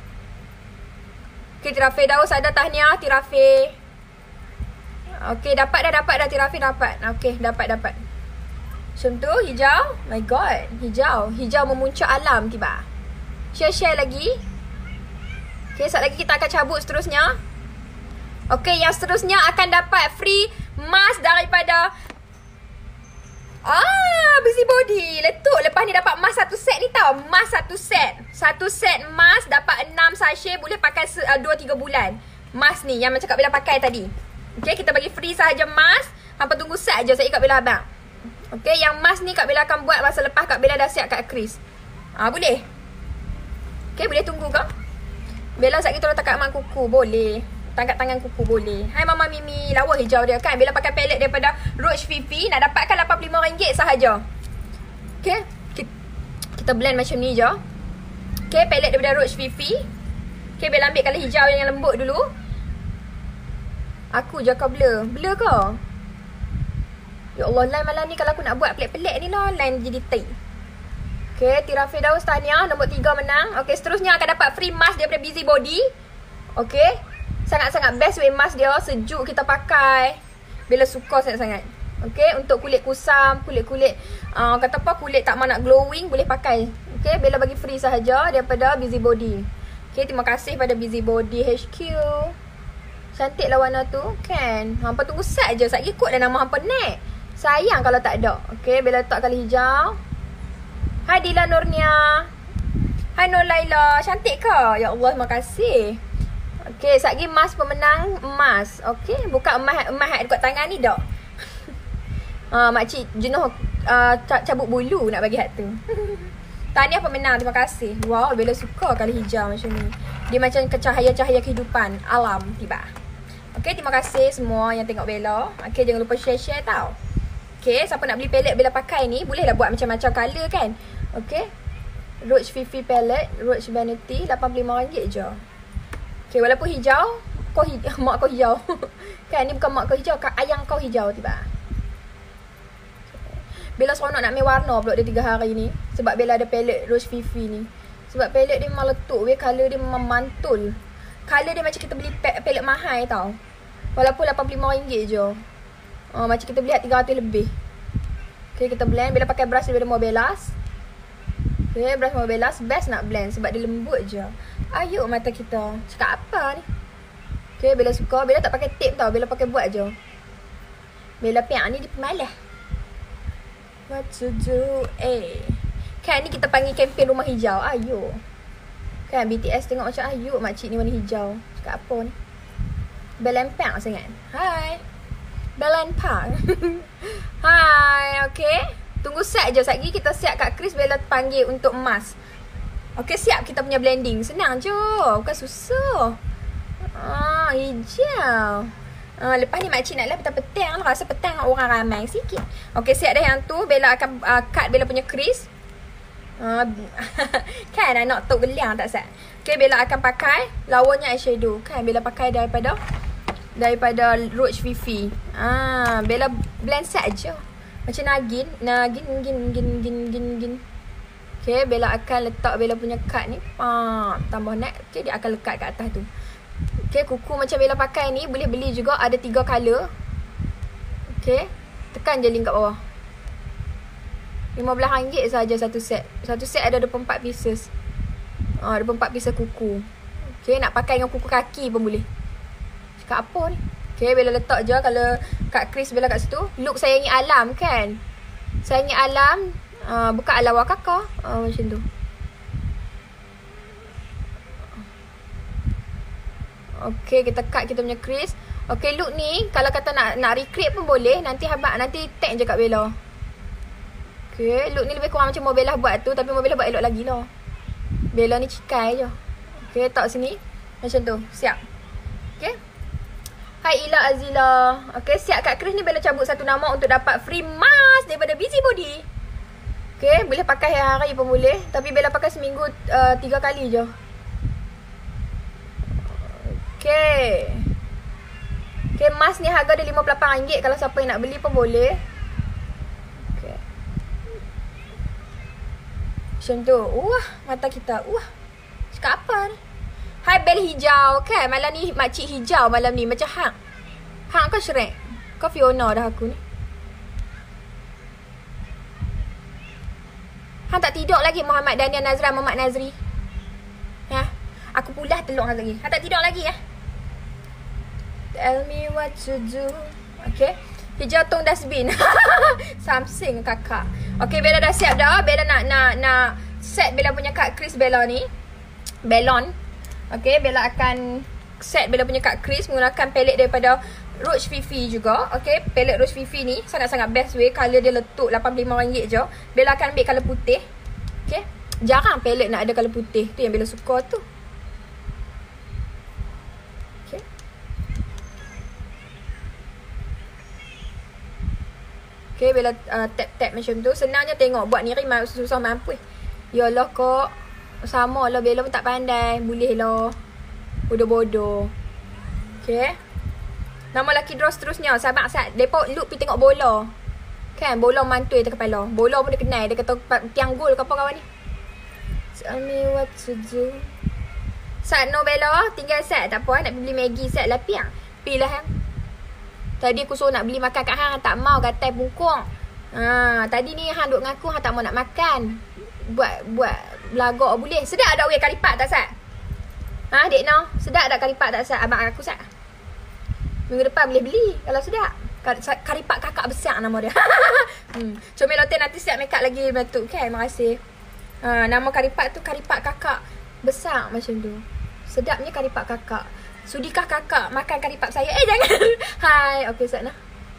Okay, Tira Firdaus ada tahniah Tira Fir. Okay, dapat dah Tira Fir dapat. Okay, dapat. Macam tu, hijau. My god, hijau memuncak alam tiba. Share lagi. Okay, sekejap lagi kita akan cabut seterusnya. Okay, yang seterusnya akan dapat free mask daripada Busybody. Letup. Lepas ni dapat mask satu set ni tau. Mask satu set. Satu set mask dapat 6 sachet. Boleh pakai 2-3 bulan. Mask ni yang macam Kak Bella pakai tadi. Okay, kita bagi free sahaja mask. Hampa tunggu set je saya Kak Bella abang. Okay, yang mask ni Kak Bella akan buat masa lepas Kak Bella dah siap kat Chris. Boleh. Okay, boleh tunggu ke? Bella sekejap kita letak kat mak kuku. Boleh. Tangkap tangan kuku boleh. Hai Mama Mimi. Lawa hijau dia kan. Bella pakai palette daripada Roach Fifi. Nak dapatkan RM85 sahaja. Okay. Kita blend macam ni je. Okay, palette daripada Roach Fifi. Okay, Bella ambil colour hijau yang lembut dulu. Aku je kau blur. Blur ke? Ya Allah, line malam ni kalau aku nak buat pelik-pelik ni lah. Line jadi tight. Okay, Tira Firdaus tahniah. Nombor 3 menang. Okay, seterusnya akan dapat free mask daripada Busybody. Okay. Sangat-sangat best way mask dia. Sejuk kita pakai. Bella suka sangat-sangat. Okay, untuk kulit kusam, kulit-kulit kata apa, kulit tak mahu nak glowing, boleh pakai. Okay, Bella bagi free sahaja daripada Busybody. Okay, terima kasih pada Busybody HQ. Cantik lah warna tu kan. Hampa tunggu set je. Sekejap ikut dah nama hampa naik. Sayang kalau tak ada. Okay, Bella letak colour hijau. Hai Dila Nurnia. Hai Nur Laila. Cantik ke? Ya Allah, terima kasih. Okay, sekejap lagi mask pemenang emas. Okay, bukan emas dekat tangan ni tak. Makcik jenuh cabut bulu nak bagi hak tu. Tahniah pemenang, terima kasih. Wow, Bella suka colour hijau macam ni. Dia macam cahaya-cahaya kehidupan alam tiba. Okay, terima kasih semua yang tengok Bella. Okay, jangan lupa share-share tau. Okay, siapa nak beli palette Bella pakai ni, bolehlah buat macam-macam colour kan. Okay, Roach Fifi palette, Roach Vanity, RM85 je. Okay, walaupun hijau, mak kau hijau. Kan, ni bukan mak kau hijau, ayang kau hijau tiba. Bella seronok nak main warna pula dia 3 hari ni. Sebab Bella ada palette Roach Fifi ni. Sebab palette dia memang letup weh, colour dia memang mantul. Colour dia macam kita beli palette mahal tau. Walaupun RM85 je. Macam kita beli 300 lebih. Okay, kita blend. Bella pakai brush daripada Mobelas. Okay, brush Mobelas best nak blend sebab dia lembut je. Ayuk mata kita. Cakap apa ni? Okay, Bella suka. Bella tak pakai tape tau. Bella pakai buat je. Bella piak ni dia pemalas. What to do? Kan ni kita panggil kempen rumah hijau. Ayuk. Kan BTS tengok macam ayuk makcik ni warna hijau. Cakap apa ni? Bella empak sangat. Hai. Bella empak. Hai. Okay. Tunggu set je. Sekejap lagi kita siap kat Chris. Bella panggil untuk emas. Okay, siap kita punya blending. Senang je. Bukan susah. Hijau. Lepas ni makcik nak live petang lah. Rasa petang orang ramai sikit. Okay, siap dah yang tu. Bella akan cut Bella punya crease. Kan nak tok geliang tak sat. Okay, Bella akan pakai lawannya eyeshadow. Kan Bella pakai daripada Roach Fifi. Bella blend set je. Macam Nagin. Okay, Bella akan letak Bella punya cut ni. Tambah nak. Okay, dia akan lekat kat atas tu. Okay, kuku macam Bella pakai ni boleh beli juga. Ada 3 color. Okay, tekan je link kat bawah. RM15 sahaja satu set. Satu set ada 24 pieces. 24 pieces kuku. Okay, nak pakai dengan kuku kaki pun boleh. Cakap apa ni? Okay, Bella letak je. Kalau kat Chris Bella kat situ. Look sayangi alam kan. Sayangi alam. Bukan alam wakaka. Macam tu. Okay, kita cut kita punya crease. Okay, look ni kalau kata nak recreate pun boleh. Nanti tag je kat Bella. Okay, look ni lebih kurang macam Mobelah buat tu. Tapi Mobelah buat elok lagi lah. Bella ni cikai je. Okay, letak sini. Macam tu, siap. Okay. Hai Ila Azila. Okay, siap kat Chris ni Bella cabut satu nama untuk dapat free mask daripada Busybody. Okay, boleh pakai hari pun boleh. Tapi Bella pakai seminggu 3 kali je. Okay. Okay, mask ni harga dia RM58. Kalau siapa yang nak beli pun boleh. Okay. Macam tu. Mata kita. Cakap apa ni? Hai bel hijau kan. Malam ni makcik hijau malam ni. Macam Hang. Hang kau Shrek. Kau Fiona dah aku ni. Hang tak tidur lagi Muhammad Daniel Nazran Muhammad Nazri. pulas telur lagi. Tak tidur lagi ya. Tell me what to do. Okay. Hijau tong dustbin. Samsing kakak. Okay, Bella dah siap dah. Bella nak set Bella punya kad kris Bella ni. Bellon. Okay, Bella akan set Bella punya kad kris menggunakan palette daripada Rouge Fifi juga. Okay, palette Rouge Fifi ni sangat-sangat best way. Color dia letup RM85 je. Bella akan ambil color putih. Okay, jarang palette nak ada color putih. Tu yang Bella suka tu. Okay. Okay, Bella tap-tap macam tu. Senangnya tengok. Buat ni memang susah mampu. Yalah kok. Sama lah, Bella pun tak pandai. Boleh lah. Bodoh-bodoh. Okay. Nama lelaki draw seterusnya. Sahabat Asad. Mereka look pergi tengok bola. Kan? Bola mantui atas kepala. Bola pun dia kenal. Dia kata tiang gol ke apa kawan ni. Tell me what to do. Sat no Bella. Tinggal Sat. Tak apa. Nak beli Maggi Sat lah piang. Pilih hang. Tadi aku suruh nak beli makan kat hang. Tak mau kata bungkung. Tadi ni hang duk ngaku hang tak mau nak makan. Buat belagak boleh. Sedap tak weh karipat tak Sat? Dek no. Sedap tak karipat tak Sat? Abang aku Sat. Minggu depan boleh beli kalau sedap. Karipat kakak besar nama dia. Comel Lotte nanti siap make up lagi betul kan. Terima kasih. Nama karipat tu karipat kakak besar macam tu. Sedapnya karipat kakak. Sudikah kakak makan karipat saya? Jangan. Hai. Okey Sat nah.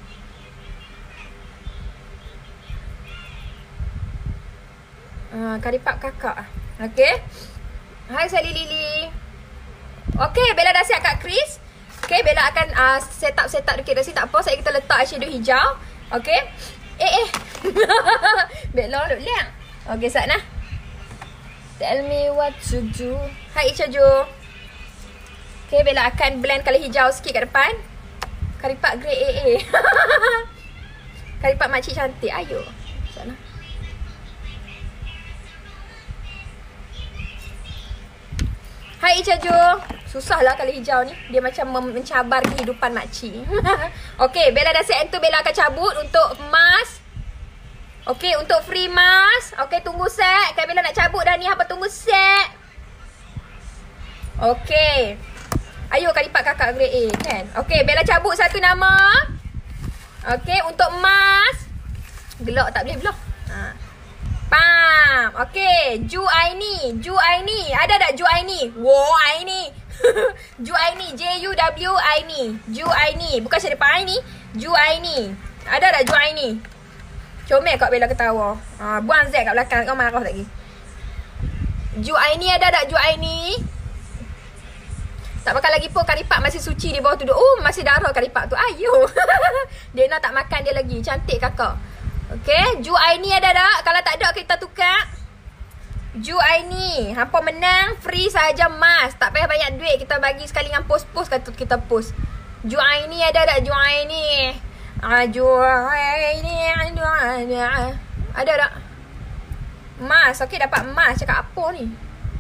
Karipat kakak. Okey. Hai Sally Lily. Okey, Bella dah siap kat Chris. Okay, Bella akan set up dekat dah sini. Tak apa, saya kita letak eyeshadow hijau. Okay. Bella look liang. Okay, Sat nah. Tell me what to do. Hai Icha Jo. Okay, Bella akan blend colour hijau sikit kat depan. Karipat grey AA. Karipat makcik cantik. Ayo. Sat nah. Hai Icha Jo. Susah lah colour hijau ni. Dia macam mencabar kehidupan makcik. Okay, Bella dah set tu. Bella akan cabut untuk mask. Okay, untuk free mask. Okay, tunggu set. Kan Bella nak cabut dah ni. Apa tunggu set. Okay. Ayo karipat kakak grade A kan. Okay, Bella cabut satu nama. Okay, untuk mask. Gelak tak boleh belah. Pam. Okay, Ju Aini. Ju Aini. Ada tak Ju Aini? Wow, Aini. Ju Aini. J-U-W Aini. Ju Aini. Bukan saya depan Aini. Ju Aini. Ada tak Ju Aini? Comel kat Bella ketawa. Buang Z kat belakang. Kau marah lagi. Ju Aini ada tak Ju Aini? Tak makan lagi pun karipat masih suci di bawah tu. Masih darah karipat tu. Ayo. Dena tak makan dia lagi. Cantik kakak. Okay, Ju Aini ada tak? Kalau tak ada kita tukar. Ju Aini, hampa menang free saja mas. Tak payah banyak duit, kita bagi sekali dengan post-post kita post. Ju Aini ada tak? Ju Aini. Ju Aini ada tak? Mas, okey dapat mas. Cakap apa ni?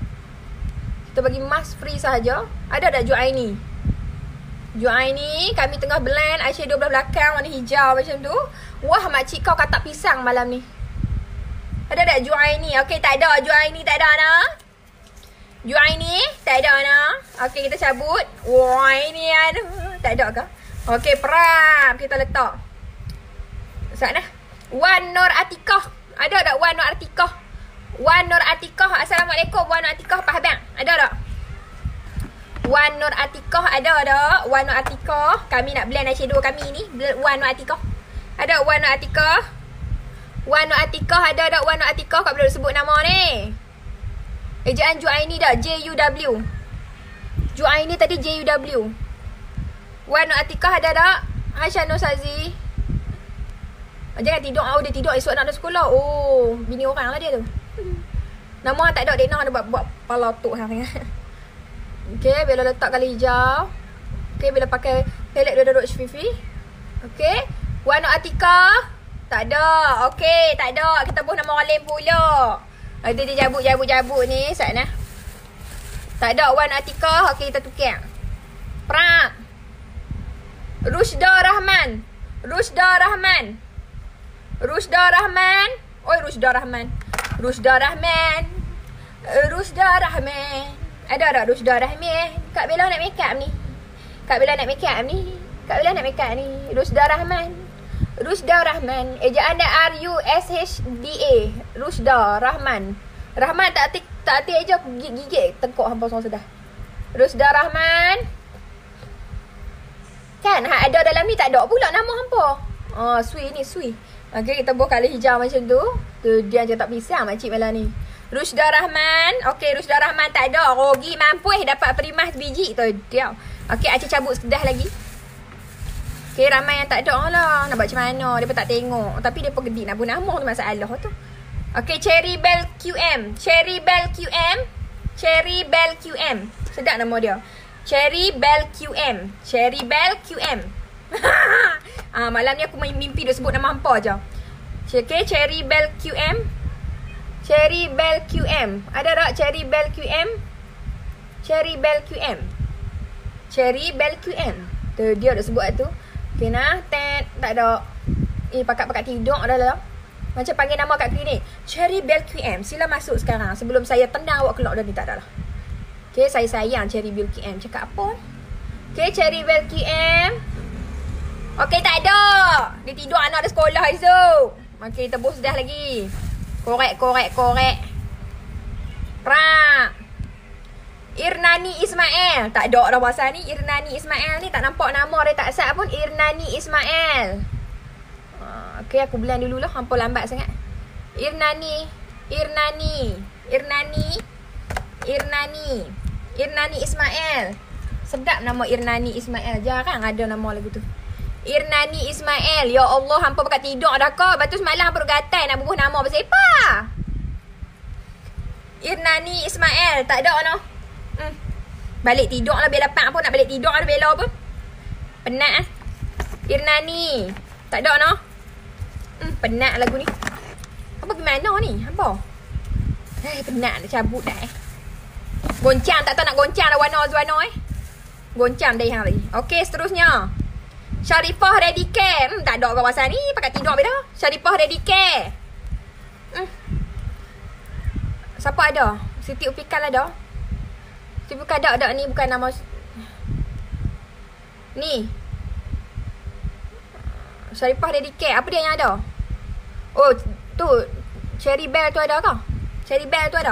Kita bagi mas free saja. Ada tak Ju Aini? Ju Aini, kami tengah blend eyeshadow belah belakang warna hijau macam tu. Wah, makcik kau katak pisang malam ni. Ada tak Ju Aini? Okey, tak ada. Ju Aini tak ada nah. Ju Aini tak ada nah. Okey, kita cabut. Wah, ini ada. Tak ada ke? Okey, perap kita letak. Sana. Wan Nur Atikah. Ada tak Wan Nur Atikah? Wan Nur Atikah. Assalamualaikum Wan Nur Atikah Pak Abang. Ada tak? Wan Nur Atikah ada tak? Wan Nur Atikah. Kami nak blend eyeshadow kami ni. Wan Nur Atikah. Ada Wan Nur Atikah? Wan Nur Atikah ada tak Wan Nur Atikah? Kau belum sebut nama ni. Ejaan Ju Aini dah. J-U-W. Ju Aini tadi J-U-W. Wan Nur Atikah ada tak? Hai Syano Sazi. Jangan tidur. Dia tidur esok nak ada sekolah. Bini orang lah dia tu. Nama tak ada. Dia nak buat pala tok hang. Okay, Bella letak kali hijau. Okay, Bella pakai palette dari Rouge Fifi. Okay. Wan Nur Atikah. Tak ada. Okay, tak ada. Kita buat nama orang lain pula. Dia jabut ni. Sat nah. Tak ada Wan Nur Atikah. Okay, kita tukar. Pram. Rusda Rahman. Rusda Rahman. Rusda Rahman. Oi, Rusda Rahman. Rusda Rahman. Rusda Rahman. Ada tak Rusda Rahman? Kak Bella nak make up ni. Kak Bella nak make up ni. Kak Bella nak make up ni. Rusda Rahman. Rusda Rahman. Ejaan dia RUSHDA. Rusda Rahman. Rahman tak hati je gigit tengkok hampa semua sudah. Rusda Rahman. Kan ada dalam ni tak ada pula nama hampa. Sui ni sui. Okey, kita buat kali hijau macam tu. Tu dia je tak pisang makcik Bella ni. Rusda Rahman. Okey, Rusda Rahman tak ada. Rogi mampu dapat perimas biji tu dia. Okey, Acik cabut sedah lagi. Okey, ramai yang tak ada lah. Nak buat macam mana? Dia pun tak tengok. Tapi dia pun gedik nak pun nama tu masalah tu. Okey, Cherry Bell QM. Cherry Bell QM. Cherry Bell QM. Sedap nama dia. Cherry Bell QM. Cherry Bell QM. Malam ni aku mimpi dia sebut nama hampa je. Okay, Cherry Bell QM. Cherry Bell QM. Ada tak Cherry Bell QM? Cherry Bell QM. Cherry Bell QM. Tu dia dah sebut tu. Okay nah, tak ada. Pakat-pakat tidur dah lah. Macam panggil nama kat klinik. Cherry Bell QM. Sila masuk sekarang. Sebelum saya tendang awak keluar dah ni, tak ada lah. Okay, saya sayang Cherry Bell QM. Cakap apa? Okay, Cherry Bell QM. Okay, tak ada. Dia tidur anak ada sekolah esok. Okay, tebus dah lagi. Korek. Rak. Irnani Ismail. Tak ada dah pasal ni. Irnani Ismail ni tak nampak nama dia tak sat pun. Irnani Ismail. Okay, aku blend dulu lah. Hampa lambat sangat. Irnani Ismail. Sedap nama Irnani Ismail. Jarang ada nama lagu tu. Irnani Ismail. Ya Allah, hampa pakat tidur dah kau. Lepas tu semalam hampa gatai nak bubuh nama pasal apa? Irnani Ismail. Tak ada no. Balik tidur lah Bella Pak pun. Nak balik tidur lah Bella pun. Penat lah. Irnani. Tak ada no. Penat lagu ni. Hampa pergi mana ni? Hampa. Penat nak cabut dah Goncang. Tak tahu nak goncang dah warna-warna Goncang dah yang lagi. Okey, seterusnya. Sharifah Ready Care. Tak ada kawasan ni. Pakai tidur beda. Sharifah Ready Care. Siapa ada? Siti Ufikal ada? Siti Ufikal ada ni. Bukan nama ni. Sharifah Ready Care. Apa dia yang ada? Oh, tu Cherry Bell tu ada ke? Cherry Bell tu ada?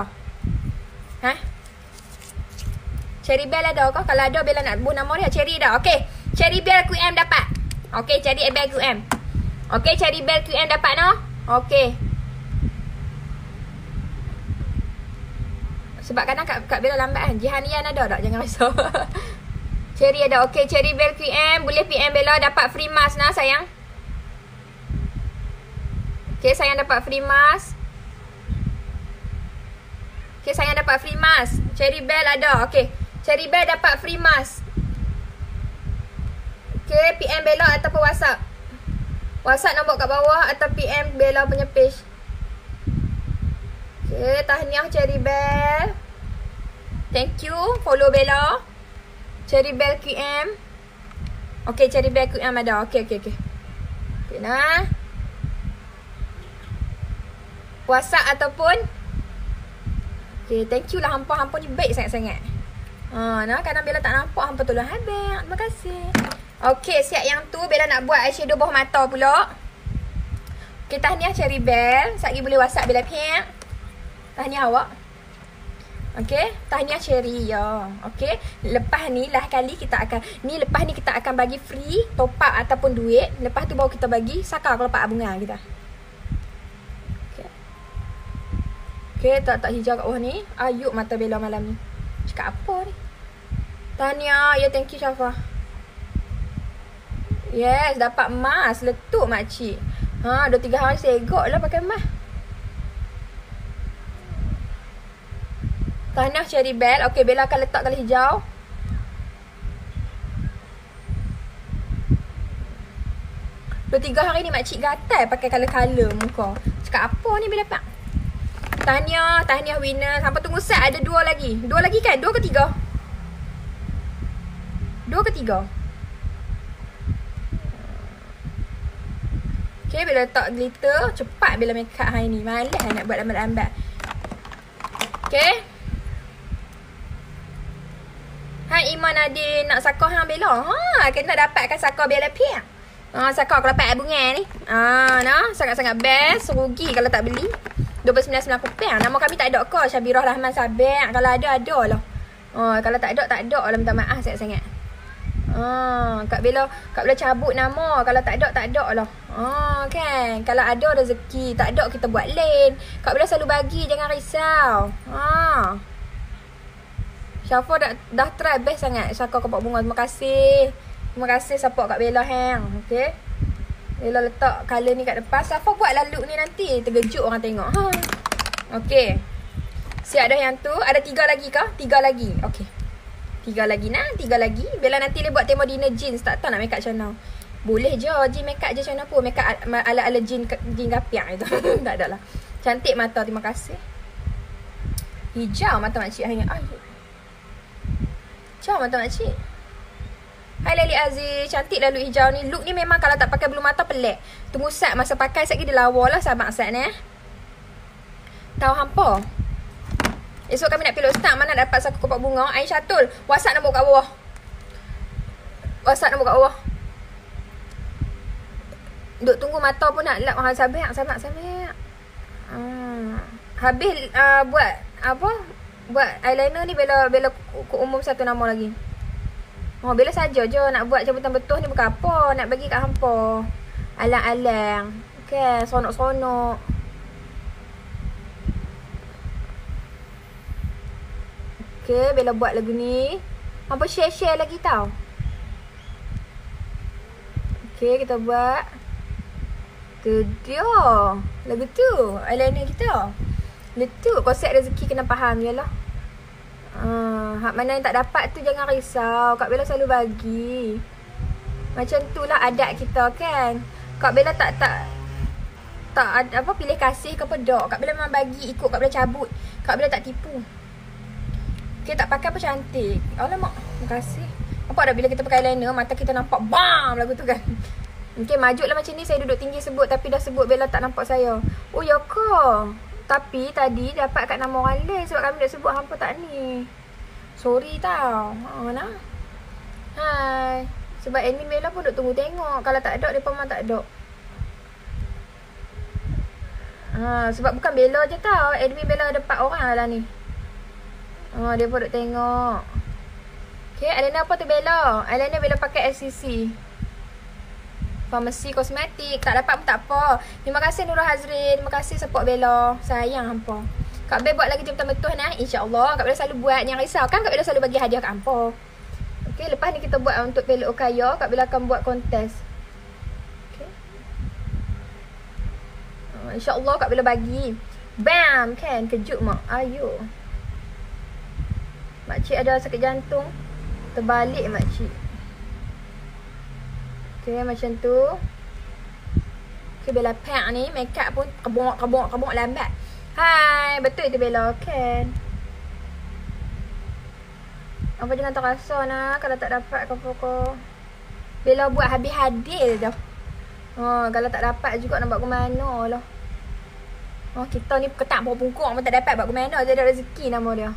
Cherry Bell ada ke? Kalau ada Bella nak buh nama dia. Cherry dah. Okey. Cherry Bell QM dapat. Okey, Cherry Bell QM. Okey, Cherry Bell QM dapat no? Okey. Sebab kadang Kak Bella lambat kan. Jihanian ada tak? Jangan risau. Cherry ada. Okey, Cherry Bell QM. Boleh PM Bella dapat free mask nah sayang. Okey, sayang dapat free mask. Okey, sayang dapat free mask. Cherry Bell ada. Okey. Cherry Bell dapat free mask. Okay, PM Bella ataupun WhatsApp. WhatsApp nombor kat bawah atau PM Bella punya page. Okay, tahniah Cherry Bell. Thank you. Follow Bella. Cherry Bell QM. Okay, Cherry Bell QM ada. Okay. Okay nah. WhatsApp ataupun. Okay, thank you lah. Hampa ni baik sangat-sangat. Nah, kadang Bella tak nampak. Hampa tolong habis. Terima kasih. Okey, siap yang tu. Bella nak buat eyeshadow bawah mata pula. Okey, tahniah Cherry Bell. Sekejap lagi boleh WhatsApp Bella pihak. Tahniah awak. Okey, tahniah Cherry ya. Okey, lepas ni lepas ni kita akan bagi free top up ataupun duit. Lepas tu baru kita bagi saka kelopak bunga kita. Okey. Okey, tak hijau kat bawah ni. Ayuk mata Bella malam ni. Cakap apa ni? Tahniah. Ya, thank you Syafah. Yes, dapat emas. Letup makcik. 2-3 hari segok lah pakai emas. Tahniah Cherry Bell. Okey, Bella akan letak kali hijau. Dua 3 hari ni makcik gatal pakai colour-colour muka. Cakap apa ni Bella Pak? Tahniah winner. Sampai tunggu set ada 2 lagi. 2 lagi kan? 2 ke 3? 2 ke 3? Okay, Bella letak glitter. Cepat Bella make up hari ni. Malas nak buat lambat-lambat. Okay. Hai Iman Adin nak sakar hang Bella. Ha, kena dapatkan sakar Bella Piang. Sakar kalau dapat bunga ni. Nah, sangat-sangat best. Rugi kalau tak beli. 29.9 kupang. Nama kami tak ada ke? Syabirah Rahman Sabek. Kalau ada lah. Kalau tak ada lah. Minta maaf sangat-sangat. Kak Bella cabut nama. Kalau tak ada lah. Kan. Kalau ada rezeki, tak ada kita buat lain. Kak Bella selalu bagi, jangan risau. Syafa dah try best sangat Syaka kopak bunga. Terima kasih support Kak Bella hang. Okey. Bella letak color ni kat depan. Syafa buatlah look ni nanti. Terkejut orang tengok. Okey. Siap dah yang tu. Ada 3 lagi kah? 3 lagi. Okey. 3 lagi nah. 3 lagi. Bella nanti boleh buat tema dinner jeans. Tak tahu nak make up macam mana. Boleh je. Jean make up je macam mana pun. Make up ala-ala jean gapiak itu. Tak ada lah. Cantik mata. Terima kasih. Hijau mata makcik hanya. Hijau mata makcik. Hai Lali Aziz. Cantik lah look hijau ni. Look ni memang kalau tak pakai bulu mata pelik. Tunggu Sat masa pakai. Sat dia lawa lah sahabat Sat ni. Tahu hampa. Esok kami nak pilih ustaz. Mana dapat saku kopak bunga. Ain Syatul. WhatsApp nombor kat bawah. Duk tunggu mata pun nak lap. Sabar. Habis buat apa? Buat eyeliner ni Bella umum satu nama lagi. Bella saja je nak buat cabutan betul ni bukan apa. Nak bagi kat hampa. Alang-alang. Okay, seronok-seronok. Okay, Bella buat lagu ni. Hampa share-share lagi tau. Okay, kita buat. Tu dia. Lagu tu. Eyeliner kita. Letup. Konsep rezeki kena faham je lah. Hak mana yang tak dapat tu jangan risau. Kak Bella selalu bagi. Macam tu lah adat kita kan. Kak Bella tak apa pilih kasih ke pedok. Kak Bella memang bagi ikut Kak Bella cabut. Kak Bella tak tipu. Okay, tak pakai apa cantik. Alamak, terima kasih. Nampak dah bila kita pakai eyeliner mata kita nampak bam lagu tu kan. Okay, majuk lah macam ni. Saya duduk tinggi sebut tapi dah sebut Bella tak nampak saya. Oh ya ke? Tapi tadi dapat kat nama orang lain sebab kami dah sebut hampa tak ni. Sorry tau. Mana? Hai. Sebab admin Bella pun duk tunggu tengok. Kalau tak ada, mereka memang tak ada. Sebab bukan Bella je tau. Admin Bella ada 4 orang lah ni. Dia pun duk tengok. Okay, eyeliner apa tu Bella? Eyeliner Bella pakai SCC. Farmasi kosmetik. Tak dapat pun tak apa. Terima kasih Nurul Hazrin. Terima kasih support Bella. Sayang hampa. Kak Bella buat lagi jemputan betul nah. InsyaAllah Kak Bella selalu buat. Jangan risau kan Kak Bella selalu bagi hadiah kat hampa. Okay, lepas ni kita buat untuk Bella Okaya. Kak Bella akan buat kontes. Okay. InsyaAllah Kak Bella bagi. Bam kan. Kejut mak. Ayo. Makcik ada sakit jantung. Terbalik makcik. Okay, macam tu. Okay, Bella pack ni. Make up pun kebong lambat. Hai, betul itu Bella, kan? Apa jangan terasa nak kalau tak dapat apa-apa. Bella buat habis-habis dah. Kalau tak dapat juga nak buat ke mana lah. Kita ni ketak pungkuk pun tak dapat buat ke mana. Jadi rezeki nama dia.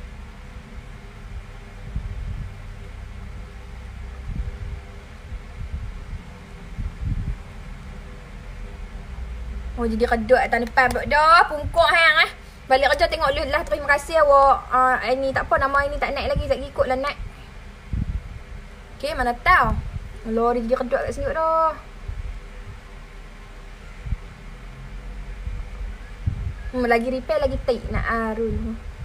Jadi redut tahun depan pula dah. Pungkuk hang Balik kerja tengok load lah. Terima kasih awak. Ini tak apa. Nama ini tak naik lagi. Tak ikut lah naik. Okay, mana tahu. Alah, dia jadi redut kat sini dah. Lagi repair, lagi tight. Nak arul.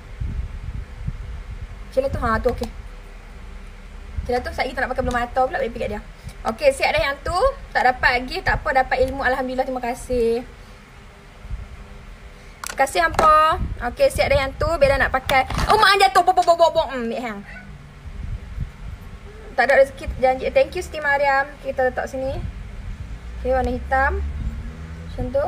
Macam tu. Tu okay. Macam tu. Saya tak nak pakai belum mata pula. Boleh pergi kat dia. Okay, siap dah yang tu. Tak dapat lagi. Tak apa. Dapat ilmu. Alhamdulillah. Terima kasih. Terima kasih hampa. Okay, siap dah yang tu. Bella nak pakai. Oh, mak jatuh. Ambil hang. Tak ada rezeki janji. Thank you Siti Mariam. Kita letak sini. Okay, warna hitam. Macam tu.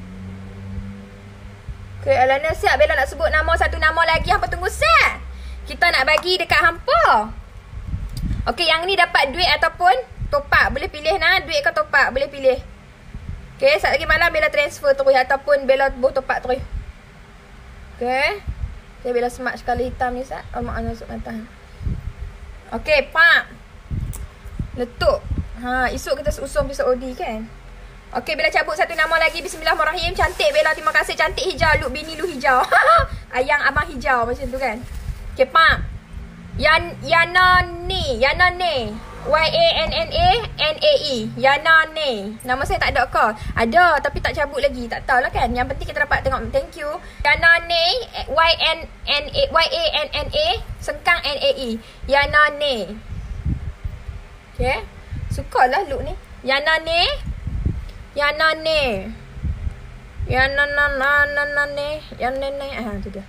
Okay, Alana siap. Bella nak sebut nama. Satu nama lagi. Hampa tunggu set. Kita nak bagi dekat hampa. Okay, yang ni dapat duit ataupun top up. Boleh pilih nah. Duit ke top up. Boleh pilih. Okay, saat lagi malam Bella transfer terus. Ataupun Bella boh top up terus. Okay. Okay, Bella smart sekali hitam ni Sat. Oh, mak masuk mata. Okay, pak. Letup. Esok kita usung episod OD kan. Okay, Bella cabut satu nama lagi. Bismillahirrahmanirrahim. Cantik Bella, terima kasih. Cantik hijau. Look bini lu hijau. Ayang abang hijau macam tu kan. Okay, pak. Yana Ne. YANNANAE. Yana Ne. Nama saya tak ada ke? Ada, tapi tak cabut lagi. Tak tahulah kan. Yang penting kita dapat tengok. Thank you. Yana Ne. YANNA. Sengkang NAE. Yana Ne. Okay. Sukalah look ni. Yana Ne. Yana Ne. Yana Ne. Yana Ne. Tu dia.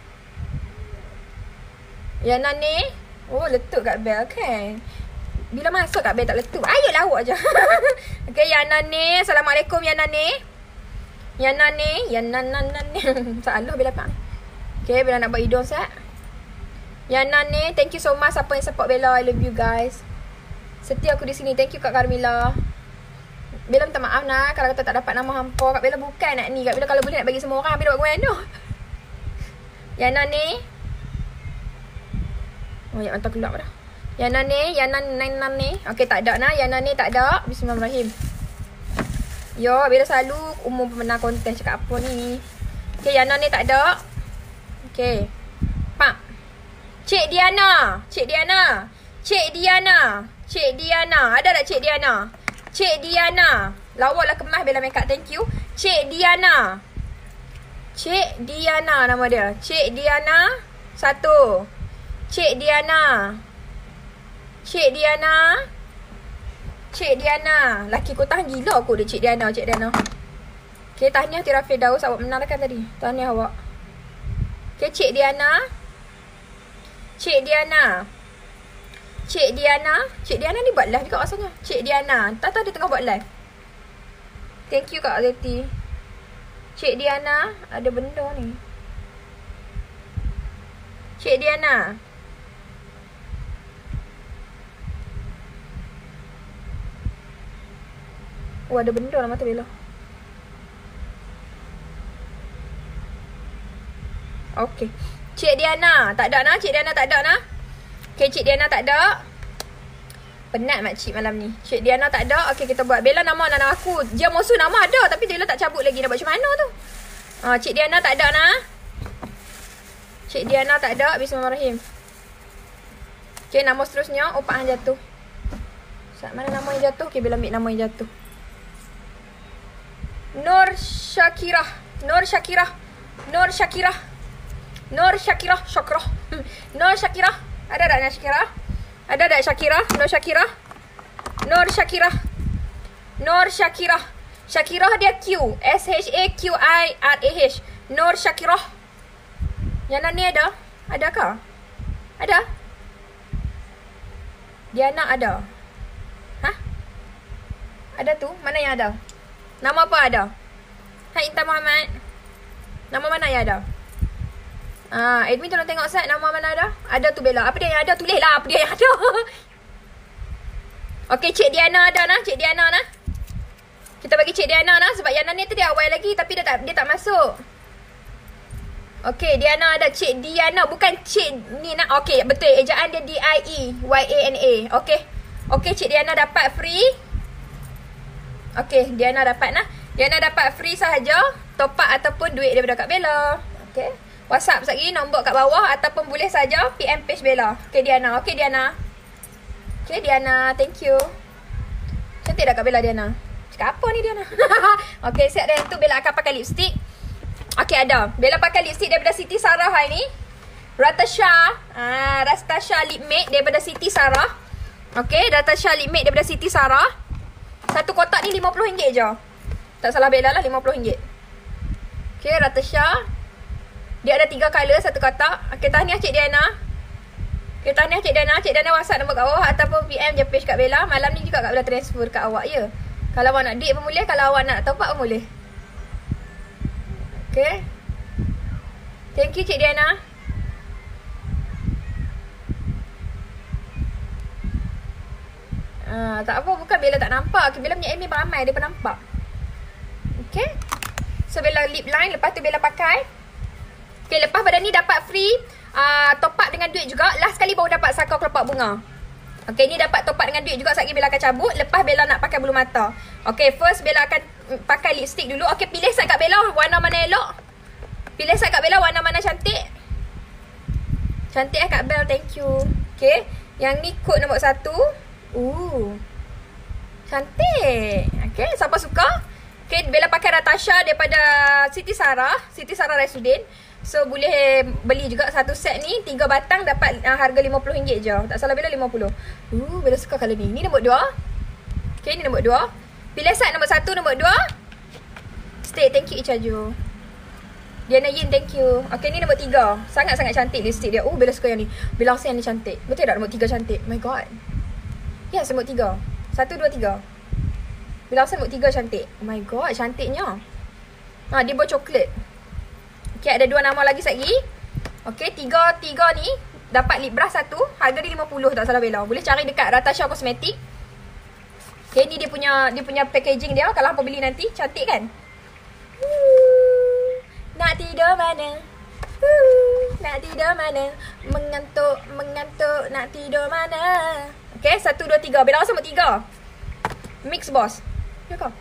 Yana Ne. Oh, letup kat bel kan. Bila masuk kat bel tak letup. Ayolah awak je. Okay, Yana Ne. Assalamualaikum Yana Ne. Yana Ne. Yana Ne. Salah Bella pak. Okay, Bella nak buat hidung sat. Yana Ne. Thank you so much siapa yang support Bella. I love you guys. Setia aku di sini. Thank you Kak Carmilla. Bella minta maaf nak kalau kata tak dapat nama hampa. Kak Bella bukan nak ni. Kak Bella kalau boleh nak bagi semua orang. Bella buat mana? Yana Ne. Oh, yang mantap keluar dah. Yana Ne. Okay, tak ada nak. Yana Ne tak ada. Bismillahirrahmanirrahim. Yo, Bella selalu umum pemenang konten cakap apa ni. Okay, Yana Ne tak ada. Okay. Pak. Cik Diana. Ada tak Cik Diana? Cik Diana. Lawaklah kemas Bella makeup. Thank you. Cik Diana nama dia. Cik Diana. Satu. Cik Diana. Laki kau tahan gila aku dia Cik Diana. Okay, tahniah Tira Firdaus. Awak menang kan tadi. Tahniah awak. Okay, Cik Diana ni buat live juga rasanya. Cik Diana. Tak tahu dia tengah buat live. Thank you Kak Zeti. Cik Diana. Ada benda ni. Cik Diana. Oh, ada benda dalam mata Bella. Okay. Cik Diana. Tak ada nak? Cik Diana tak ada nak? Okay, Cik Diana tak ada. Penat makcik malam ni. Cik Diana tak ada. Okay, kita buat. Bella nama anak aku. Dia musuh nama ada. Tapi Bella tak cabut lagi. Nak buat macam mana tu? Cik Diana tak ada nak? Cik Diana tak ada. Bismillahirrahmanirrahim. Okay, nama seterusnya. Opak yang jatuh. Saat mana nama yang jatuh? Okay, Bella ambil nama yang jatuh. Nur Syakirah. Ada tak Nur Syakirah? Ada tak Syakirah? Nur Syakirah. Syakirah dia Q. SHAQIRAH. Nur Syakirah. Yang ni ada? Adakah? Ada? Diana ada? Hah? Ada tu? Mana yang ada? Nama apa ada? Hai Intan Muhammad. Nama mana yang ada? Admin tolong tengok Sat. Nama mana ada? Ada tu Bella. Apa dia yang ada? Tulislah apa dia yang ada. Okay, Cik Diana ada nah. Cik Diana nah. Kita bagi Cik Diana nah. Sebab Yana ni tadi awal lagi. Tapi dia tak masuk. Okay, Diana ada. Cik Diana. Bukan Cik ni nak. Okay, betul. Ejaan dia DIEYANA. Okay. Okay, Cik Diana dapat free. Okay, Diana dapat nah. Diana dapat free sahaja. Top up ataupun duit daripada Kak Bella. Okay. WhatsApp sekejap lagi. Nombor kat bawah. Ataupun boleh saja PM page Bella. Okay, Diana. Okay, Diana. Okay, Diana. Thank you. Cantik dah Kak Bella, Diana. Cakap apa ni, Diana? Okay, siap dah. Itu Bella akan pakai lipstick. Okay, ada. Bella pakai lipstick daripada Siti Sarah hari ni. Ratasha Lip Matte daripada Siti Sarah. Okay, Ratasha Lip Matte daripada Siti Sarah. Satu kotak ni RM50 je. Tak salah Bella lah, RM50. Okay, Ratasha. Dia ada 3 color satu kotak. Okay, tahniah Cik Diana. Okay, tahniah Cik Diana. Cik Diana WhatsApp nombor kat bawah. Ataupun PM je page kat Bella. Malam ni juga Kak Bella transfer kat awak ya. Kalau awak nak date pun boleh. Kalau awak nak top up pun boleh. Okay. Thank you Cik Diana. Tak apa, bukan Bella tak nampak. Bella punya admin ramai, dia pun nampak. Okay. So Bella lip line. Lepas tu Bella pakai. Okay, lepas pada ni dapat free top up dengan duit juga. Last kali baru dapat sakau kelopak bunga. Okay, ni dapat top up dengan duit juga. Sekejap Bella akan cabut. Lepas Bella nak pakai bulu mata. Okay, first Bella akan pakai lipstick dulu. Okay, pilih set kat Bella warna mana elok. Pilih set kat Bella warna mana cantik. Cantik Kak Bell, thank you. Okay, yang ni kod nombor 1. Cantik. Okay, siapa suka? Okay, Bella pakai Ratasha daripada Siti Sarah Resudin. So boleh beli juga satu set ni 3 batang dapat harga RM50 je. Tak salah Bella 50. Bella suka colour ni. Ni nombor 2. Okay, ni nombor 2. Pilih set nombor 1, nombor 2. Stay, thank you Ichaju. Diana Yin, thank you. Okay, ni nombor 3. Sangat-sangat cantik lipstick dia. Bella suka yang ni. Bella rasa yang ni cantik. Betul tak nombor 3 cantik? My god. Yes, nombor 3. 1, 2, 3. Bella rasa nombor 3 cantik. Oh my god, cantiknya. Dia bercoklat. Okay, ada 2 nama lagi sekali. Okay, 3 ni dapat lip brush 1. Harga dia 50 tak salah Bella. Boleh cari dekat Ratasha Cosmetic. Okay, ni dia punya packaging dia. Kalau hampa beli nanti, cantik kan? Nak tidur mana? Nak tidur mana? Mengantuk, nak tidur mana? Okay, 1, 2, 3. Bella rasa nombor 3. Mix boss. Ya kau?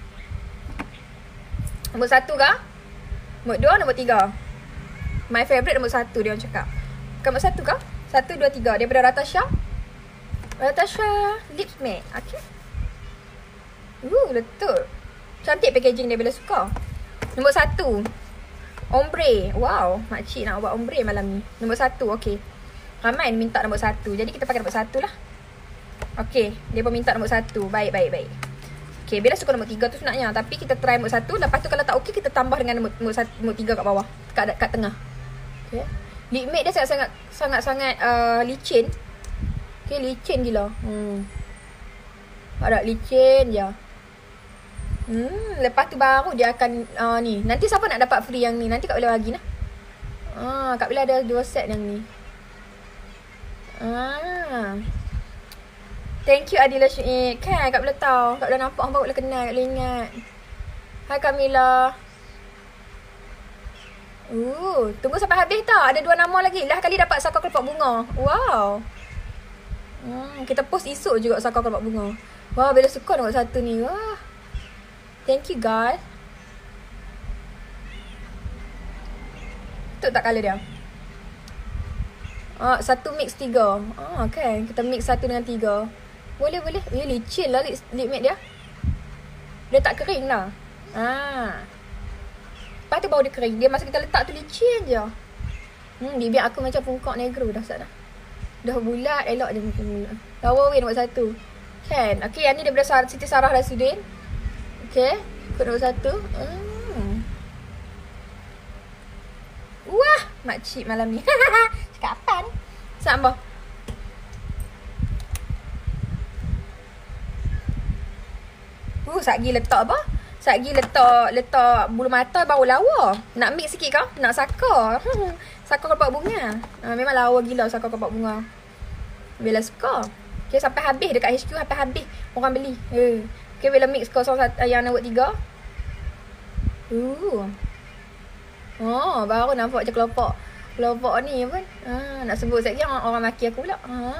Nombor 1 kah? Nombor 2, nombor 3. My favourite nombor 1 dia orang cakap. Bukan nombor 1 kah? 1, 2, 3. Daripada Ratasha Lips Matte. Okay. Letul. Cantik packaging dia, Bella suka. Nombor 1. Ombre. Wow, makcik nak buat ombre malam ni. Nombor 1, okay. Ramai minta nombor 1. Jadi kita pakai nombor 1 lah. Okay, dia pun minta nombor 1. Baik. Okay, Bella suka nombor 3 tu sebenarnya. Tapi kita try nombor 1. Lepas tu kalau tak okey, kita tambah dengan nombor 3 kat bawah. Kat tengah. Okay. Lip matte dia sangat-sangat licin. Okay, licin gila. Ada licin je. Lepas tu baru dia akan ni. Nanti siapa nak dapat free yang ni? Nanti Kak Bella bagi lah. Kak Bella ada 2 set yang ni. Thank you Adila Syuib. Kan Kak Bella tahu. Kak Bella nampak hamba, Kak Bella kenal, Kak Bella ingat. Hai Kamila. Tunggu sampai habis tau. Ada 2 nama lagi. Lah kali dapat sakau kelopak bunga. Wow. Kita post esok juga sakau kelopak bunga. Wow, Bella suka nombor 1 ni. Wah. Thank you guys. Betul tak colour dia? 1 mix 3. Okay. Kita mix 1 dengan 3. Boleh. Licin lah lip matte dia. Dia tak kering lah. Lepas tu baru dia kering. Dia masa kita letak tu licin je. Bibir aku macam pungkak negro dah sat dah. Dah bulat, elok je macam bulat. Lawa weh nombor 1. Kan? Okay, yang ni daripada Siti Sarah Resudin. Okay, kod nombor 1. Wah, makcik malam ni. Cakap apa ni? Sambah. Satgi letak apa? Satgi letak bulu mata baru lawa. Nak mix sikit kau? Nak saka. Saka kelopak bunga. Memang lawa gila saka kelopak bunga. Bella suka. Okay, sampai habis dekat HQ, sampai habis orang beli. Okay, Bella mix kau yang nombor 3. Baru nampak macam kelopak ni pun. Nak sebut sekejap orang maki aku pula.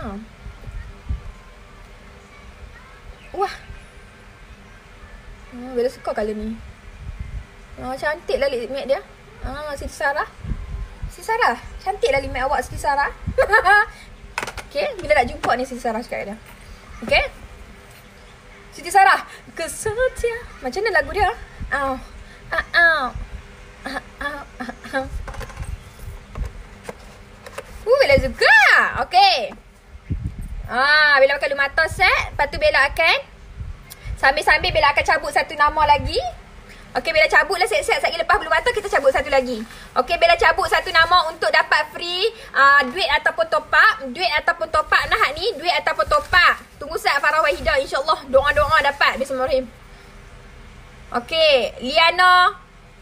Wah. Bella suka colour ni. Cantik lah lip matte dia. Siti Sarah. Cantik lah lip matte awak Siti Sarah. Okay, bila nak jumpa ni Siti Sarah cakap dia. Okay. Siti Sarah. Kesetia. Macam mana lagu dia? Bella suka. Okay. Bella pakai lumata set. Lepas tu Bella akan sambil-sambil Bella akan cabut 1 nama lagi. Okay, Bella cabut lah set-set. Sekali lepas bulu mata kita cabut 1 lagi. Okay, Bella cabut 1 nama untuk dapat free duit ataupun top up. Duit ataupun top up. Nah ni duit ataupun top up. Tunggu set Farah Wahidah. InsyaAllah doa-doa dapat. Bismillahirrahmanirrahim. Okay, Liana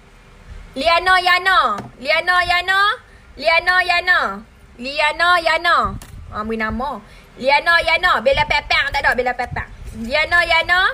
Yana. Ambil nama. Liana. Bella Pepang tak ada. Bella Pepang. Liana Yana.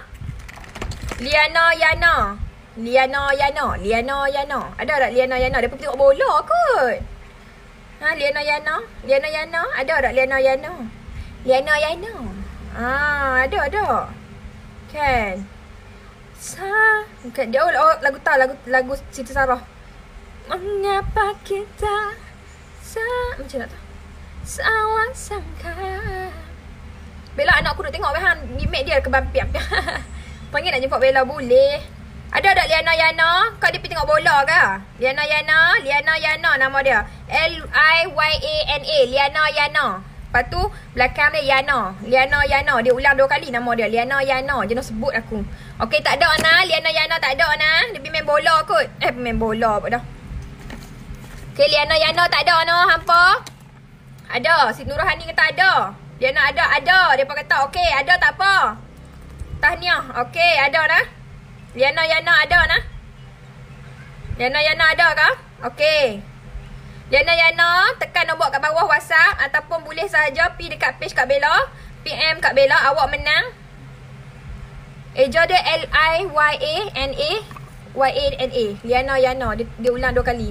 Ada tak Liana Yana? Dia pergi tengok bola kot. Ha, Liana Yana. Liana Yana. Ada tak Liana Yana? Liana Yana. Ada. Kan? Kan dia lagu Siti Sarah. Mengapa kita macam nak tahu? Salah sangka. Bella anak aku nak tengok kan. Remake dia ke bampiak. Panggil nak jemput Bella boleh. Ada tak Liana Yana? Kau dia pergi tengok bola ke? Liana Yana nama dia. L-I-Y-A-N-A. Liana Yana. Lepas tu belakang dia Yana. Dia ulang 2 kali nama dia. Liana Yana. Jangan sebut aku. Okey, tak ada Ana. Liana Yana tak ada Ana. Dia pergi main bola kot. Main bola apa dah. Okey, Liana Yana tak ada Ana. Hampa. Ada. Siti Nurhani kata ada. Liana ada. Dia pun kata okey, ada tak apa. Tahniah. Okey, ada nah. Liana Yana ada nah. Liana Yana ada ke? Okey. Liana Yana tekan nombor kat bawah WhatsApp ataupun boleh sahaja pergi dekat page Kak Bella, PM Kak Bella, awak menang. Eja dia L-I-Y-A-N-A. Liana Yana. Dia ulang 2 kali.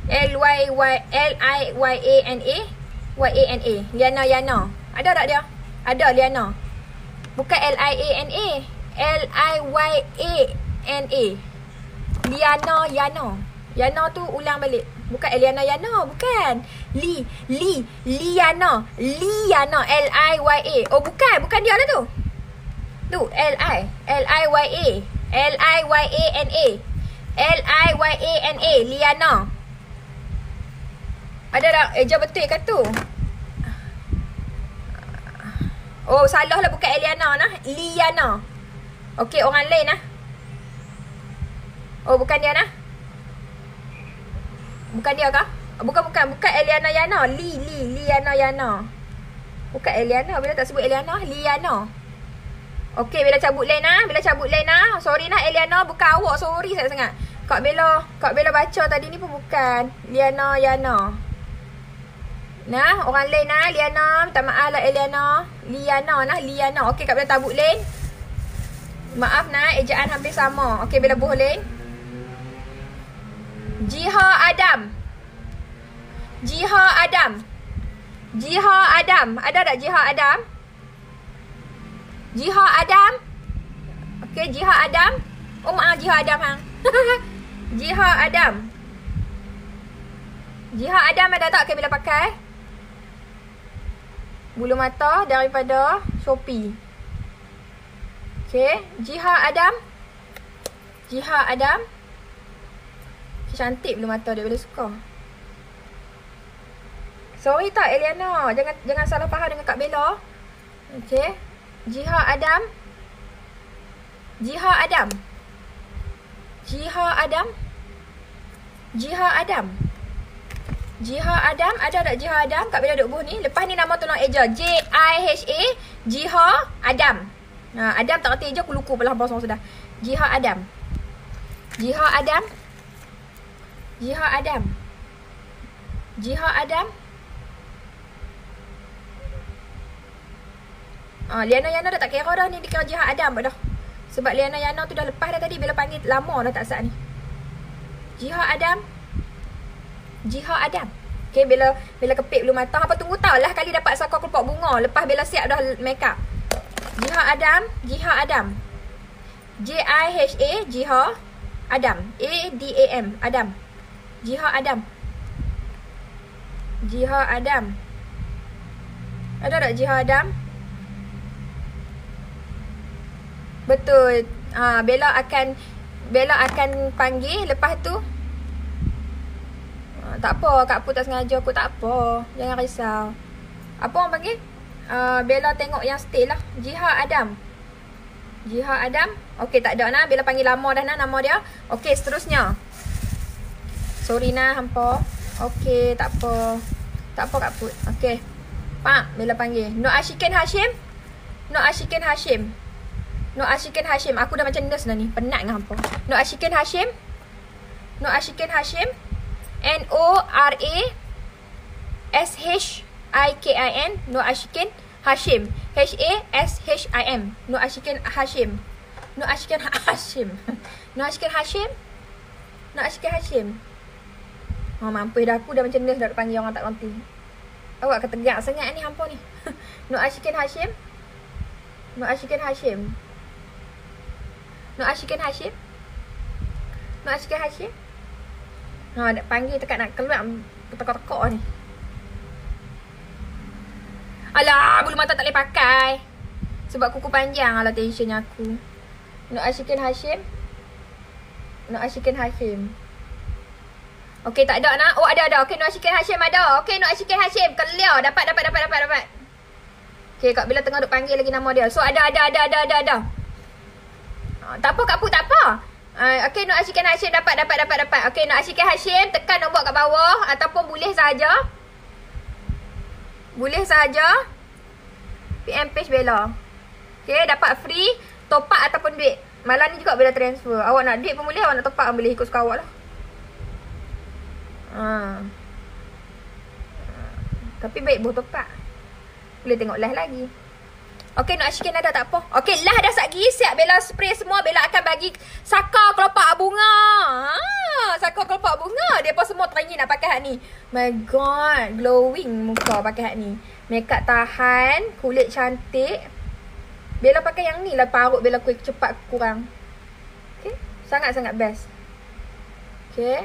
L-I-Y-A-N-A. Y-A-N-A. Liana Yana. Ada tak dia? Ada Liana. Bukan L-I-A-N-A. L-I-Y-A-N-A. Liana Yana. Yana tu ulang balik. Bukan Eliana Yana. Bukan. Liana. L-I-Y-A. Oh bukan. Bukan dia lah tu. Tu L-I. L-I-Y-A. L-I-Y-A-N-A. L-I-Y-A-N-A. Liana. Ada tak? Eja betul kat tu. Oh salah lah, bukan Eliana nah. Liana. Okey, orang lain nah. Oh bukan dia nah. Bukan dia kah? Bukan Eliana Yana. Liana Yana. Bukan Eliana. Bila tak sebut Eliana, Liana. Okey, Bella cabut lain nah. Sorry nah Eliana, bukan awak. Sorry sangat-sangat. Kak Bella baca tadi ni pun bukan Liana Yana. Nah, orang lain nah. Liana, minta maaf lah Eliana. Liana. Okey, Kak Bella tabut lain. Maaf nah, ejaan hampir sama. Okey, Bella buh lain. Jiha Adam. Ada tak Jiha Adam? Okey, Jiha Adam. Oh maaf, Jiha Adam hang. Jiha Adam ada tak? Okay, bila pakai bulu mata daripada Shopee. Okay, Jiha Adam. Cantik bulu mata dia, Bella suka. Sorry tak Eliana, jangan salah faham dengan Kak Bella. Okay, Jiha Adam. Ada tak Jiha Adam? Kak Bella duduk buh ni. Lepas ni nama tolong eja J-I-H-A. Jiha Adam. Adam tak reti eja, aku luku pula hampa semua sudah. Jiha Adam. Liana Yana dah tak kira dah ni, dia kira Jiha Adam dah. Sebab Liana Yana tu dah lepas dah tadi. Bella panggil lama dah tak saat ni. Jiha Adam. Okay, Bella kepik bulu mata. Apa tunggu tau lah kali dapat sakor kelopak bunga. Lepas Bella siap dah make up. Jiha Adam. J-I-H-A. Jiha Adam. A-D-A-M. Adam. Jiha Adam. Ada tak Jiha Adam? Betul. Bella akan panggil lepas tu. Tak apa, Kak Pu tak sengaja aku, tak apa. Jangan risau. Apa orang panggil? Bella tengok yang stay lah. Jiha Adam. Okey, tak ada nah. Bella panggil lama dah nah nama dia. Okey, seterusnya. Sorry nah hampa. Okey, tak apa. Tak apa Kak Pu. Okey. Pak, Bella panggil. No Ashikin Hashim. Aku dah macam nurse dah ni. Penat dengan hampa. No Ashikin Hashim. N-O-R-A-S-H-I-K-I-N. No Ashikin Hashim. H-A-S-H-I-M. No Ashikin Hashim. Mampus dah, aku dah macam nurse dah panggil orang tak konti. Awak ketegak sangat ni hampa ni. Nur Ashikin Hashim. Nur Ashikin Hashim. Nur Ashikin Hashim. Nur Ashikin Hashim. Nak panggil tekat nak keluar tekak-tekak ni. Alah, bulu mata tak boleh pakai. Sebab kuku panjang lah tensionnya aku. Nur Ashikin Hashim. Nur Ashikin Hashim. Okey, tak ada nak? Oh, ada. Okey, Nur Ashikin Hashim ada. Okey, Nur Ashikin Hashim. Clear. Dapat. Okey, Kak Bella tengah duk panggil lagi nama dia. So, ada. Tak apa, Kak Pu, tak apa. Okey, Nur Ashikin Hashim dapat. Okey, Nur Ashikin Hashim, tekan nombor kat bawah. Ataupun boleh saja. PM page Bella. Okey, dapat free. Top up ataupun duit. Malam ni juga Bella transfer. Awak nak duit pun boleh. Awak nak top up pun boleh. Ikut suka awak lah. Tapi baik buat top up. Boleh tengok live lagi. Okey, Nur Ashikin ada tak apa. Okey, lah dah sat gigi siap. Bella spray semua. Bella akan bagi saka kelopak bunga. Saka kelopak bunga. Dia pun semua teringin nak pakai hak ni. My god, glowing muka pakai hak ni. Makeup tahan, kulit cantik. Bella pakai yang ni lah, parut Bella kuih cepat kurang. Okey, sangat-sangat best. Okey.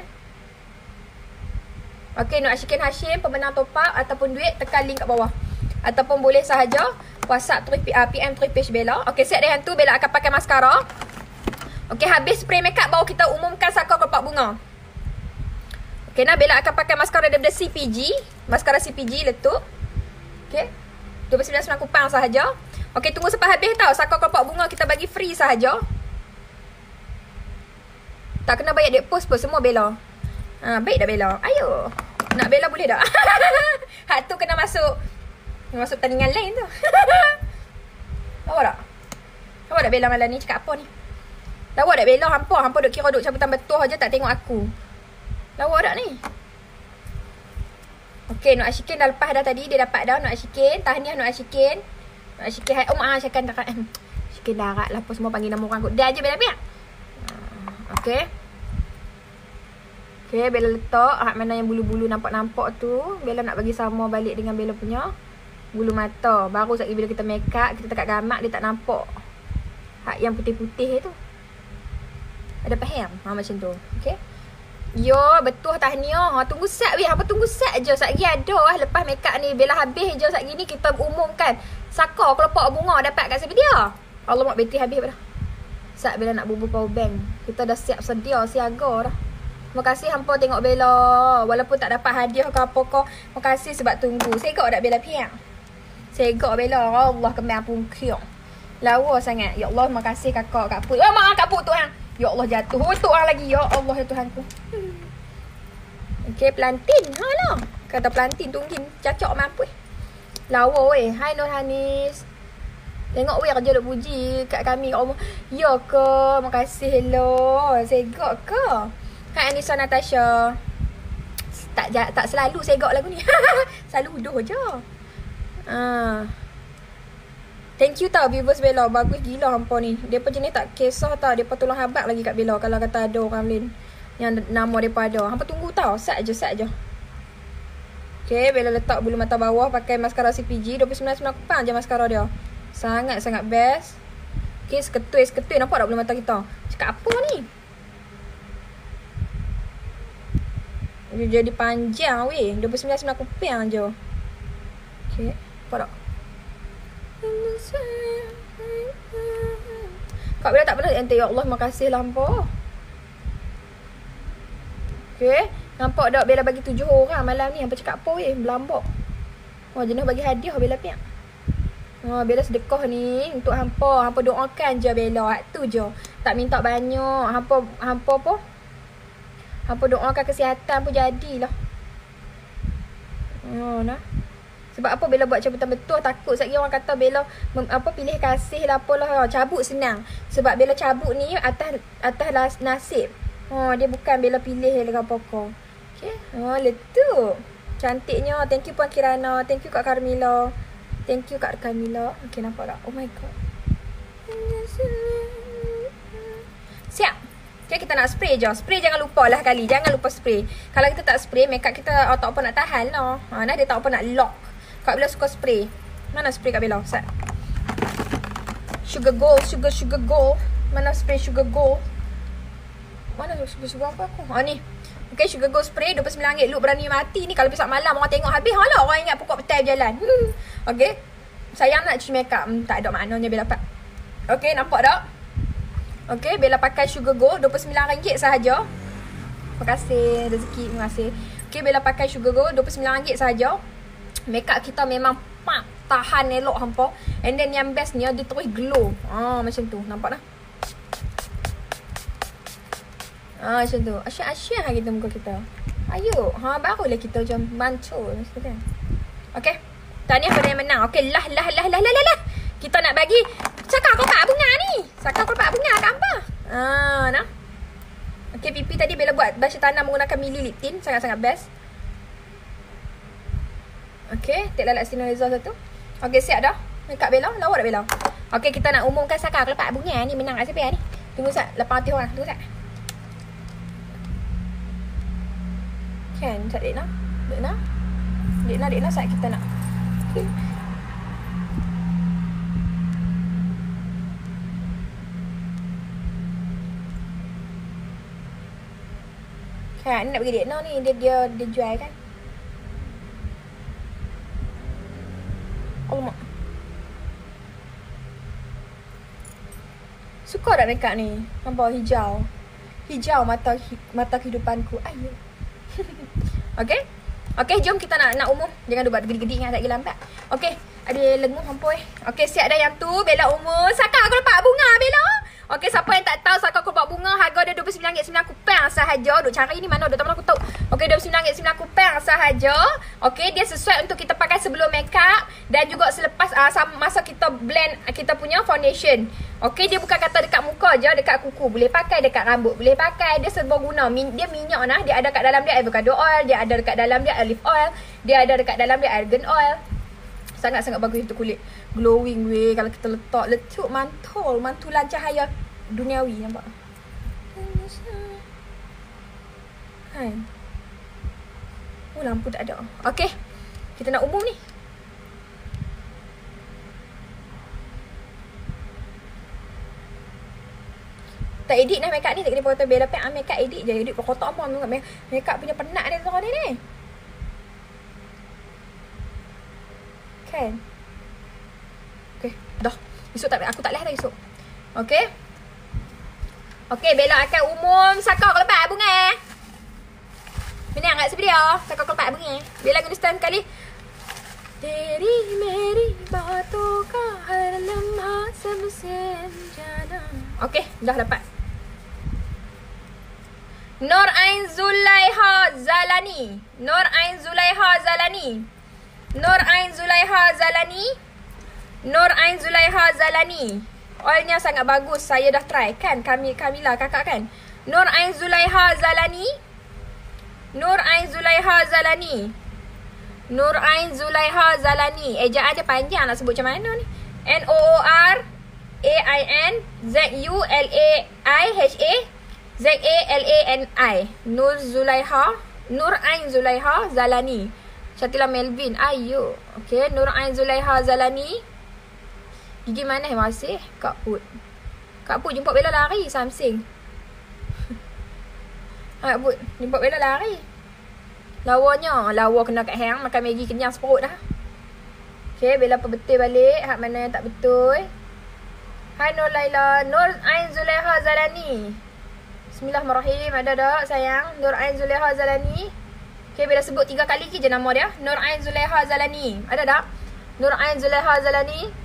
Okey, Nur Ashikin Hashim, pemenang top up ataupun duit, tekan link kat bawah. Ataupun boleh sahaja WhatsApp PM 3 page Bella. Okey, siap dah yang tu. Bella akan pakai maskara. Okey, habis spray makeup baru kita umumkan saka kelopak bunga. Okey, nah Bella akan pakai maskara daripada CPG. Maskara CPG letup. Okey. 29.9 kupang sahaja. Okey, tunggu sampai habis tau. Saka kelopak bunga kita bagi free sahaja. Tak kena bayar duit post pun semua Bella. Baik dah Bella. Ayo. Nak Bella boleh tak? Hak tu kena masuk pertandingan lain tu. Lawa tak? Lawa tak Bella malam ni? Cakap apa ni? Lawa tak Bella? Hampa duk kira duk cabutan betul je tak tengok aku. Lawa tak ni? Okey, Nur Ashikin dah lepas dah tadi. Dia dapat dah Nur Ashikin. Tahniah Nur Ashikin. Nur Ashikin hai. Ashikin darat. Ashikin darat lah. Apa semua panggil nama orang kot. Dah je Bella biar. Okey. Okey, Bella letak hak mana yang bulu-bulu nampak-nampak tu. Bella nak bagi sama balik dengan Bella punya bulu mata. Baru sekali bila kita make up, kita tekat gamak, dia tak nampak hak yang putih-putih tu. Ada faham? Macam tu. Okey. Yo, betul tahniah. Tunggu set weh. Apa tunggu set je. Sat lagi ada lah lepas make up ni. Bella habis je sat gini kita umumkan saka kelopak bunga dapat kat siapa dia. Allah mak bateri habis dah. Sat Bella nak bubuh power bank. Kita dah siap sedia, siaga dah. Terima kasih hampa tengok Bella. Walaupun tak dapat hadiah ke apa ke. Terima kasih sebab tunggu. Segak dak Bella piang. Segak Bella. Allah kemang pungkiong. Lawa sangat. Ya Allah, terima kasih kakak Kak Put. Maaf Kak Put tu hang. Ya Allah jatuh. Tu hang lagi. Ya Allah ya Tuhanku. Okey, plantin. Lah. Kata plantin tunggin. Cacok mampu. Lawa weh. Hai Nur Hanis. Tengok weh kerja duk puji kat kami kat rumah. Ya ke? Terima kasih. Hello. Segak ke? Hai Anissa Natasha. Tak selalu segak lagu ni. Selalu huduh je. Thank you tau viewers Bella. Bagus gila hampa ni. Dia pun jenis tak kisah tau. Dia pun tolong habak lagi kat Bella. Kalau kata ada orang lain yang nama dia pun ada. Hampa tunggu tau. Sat je. Okay, Bella letak bulu mata bawah. Pakai maskara CPG. 29.9 kupang je maskara dia. Sangat-sangat best. Okay, seketui. Nampak tak bulu mata kita? Cakap apa ni? Dia jadi panjang weh. 29.9 kupang je. Okay, nampak tak? Kak Bella tak pernah enter. Ya Allah, makasih lampu. Okay, nampak tak Bella bagi 7 orang malam ni. Hampa cakap apa weh, berlambak. Jenis bagi hadiah Bella piak. Bella sedekah ni untuk hampa. Hampa doakan je Bella. Tu je. Tak minta banyak. Hampa apa? Hampa doakan kesihatan pun jadilah. Nah. Sebab apa Bella buat cabutan betul. Takut sekali orang kata Bella pilih kasih lah apalah. Cabut senang. Sebab Bella cabut ni atas nasib. Dia bukan Bella pilih dengan pokok. Okay. Letup. Cantiknya. Thank you Puan Kirana. Thank you Kak Carmila. Thank you Kak Carmila. Okay, nampak tak? Oh my god. Siap. Okay, kita nak spray je. Spray jangan lupa lah kali. Jangan lupa spray. Kalau kita tak spray, makeup kita tak apa nak tahan lah. Nah, dia tak apa nak lock. Kak Bella suka spray. Mana spray Kak Bella? Sat. Sugar gold. Mana spray sugar gold? Mana sugar apa aku? Ni. Okay, sugar gold spray RM29. Look berani mati ni. Kalau besok malam orang tengok habis. Alah, orang ingat pokok petai berjalan. Okay. Sayang nak cuci makeup. Tak ada maknanya Bella dapat. Okay, nampak tak? Okay, Bella pakai sugar gold RM29 sahaja. Terima kasih rezeki, terima kasih. Okay, Bella pakai sugar gold RM29 sahaja. Makeup kita memang tahan elok hampa. And then yang bestnya dia terus glow. Macam tu, nampak tak? Macam tu. Asyik-asyik lah kita muka kita. Ayo, barulah kita macam mancul. Okay, tahniah pada yang menang. Okay, lah. Kita nak bagi Saka kelopak bunga ni. Saka kelopak bunga kat hampa. Nah. Okay, pipi tadi Bella buat basuh tanam menggunakan Mili Lip Tint. Sangat-sangat best. Okay, take lalat Stinorizer satu. Okay, siap dah. Makeup Bella, lawa dah Bella. Okay, kita nak umumkan Saka kelopak bunga ni menang kat siapa ni. Tunggu sat, 800 orang. Tunggu sat. Kan, sat Dekna. Dekna sat kita nak. Okay. Kan, ni nak bagi Dekna ni. Dia jual kan. Alamak. Suka tak makeup ni? Nampak hijau. Hijau mata kehidupanku. Ayo. Okay. Okay, jom kita nak umum. Jangan buat gedi-gedi ingat tak gila lambat. Okay. Ada lenguh hampoi. Okay, siap dah yang tu. Bella umur. Saka kelopak bunga Bella. Okay, siapa yang tak tahu Saka kelopak bunga, harga dia RM29.9 sahaja. Duk cari ni mana, duk tak mana aku tahu. Okay, RM29.9 sahaja. Okay, dia sesuai untuk kita pakai sebelum makeup dan juga selepas masa kita blend kita punya foundation. Okay, dia bukan kata dekat muka je, dekat kuku. Boleh pakai dekat rambut, boleh pakai. Dia serbaguna. Dia minyak nah. Dia ada kat dalam dia avocado oil, dia ada dekat dalam dia olive oil, dia ada dekat dalam dia argan oil. Sangat-sangat bagus untuk kulit. Glowing weh. Kalau kita letup mantulan cahaya duniawi. Nampak? Kan? Lampu tak ada. Okay. Kita nak umum ni. Tak edit dah makeup ni. Tak kena potong Bella pack. Makeup edit je. Edit kotak apa. Makeup punya penat dia tu ni. Kan? Okay, dah. Esok aku tak lihat dah esok. Okay. Okay, Bella akan umum Saka kelopak bunga. Menang kat sebelah dia. Saka kelopak bunga. Bella guna stand kali. Teri meri bato ka har lamha sabse jana. Okay, dah dapat. Nur Ain Zulaiha Zalani. Oilnya sangat bagus. Saya dah try kan. Kamila kakak kan. Nur Ain Zulaiha Zalani. Ejaan dia panjang nak sebut macam mana ni. NOORAIN ZULAIHA Nur Ain Zulaiha Zalani. Syatila Melvin. Ayo. Okay, Nur Ain Zulaiha Zalani. Gigi mana masih? Kak Put jumpa Bella lari Samsing. Kak Put jumpa Bella lari. Lawa kena kat hang. Makan Maggi kenyang seperut dah. Okay, Bella perbetul balik. Hak mana yang tak betul. Hai Nur Laila. Nur Ain Zulaiha Zalani. Bismillahirrahmanirrahim. Ada tak sayang? Nur Ain Zulaiha Zalani. Okay, Bella sebut 3 kali je nama dia. Nur Ain Zulaiha Zalani. Ada tak? Nur Ain Zulaiha Zalani.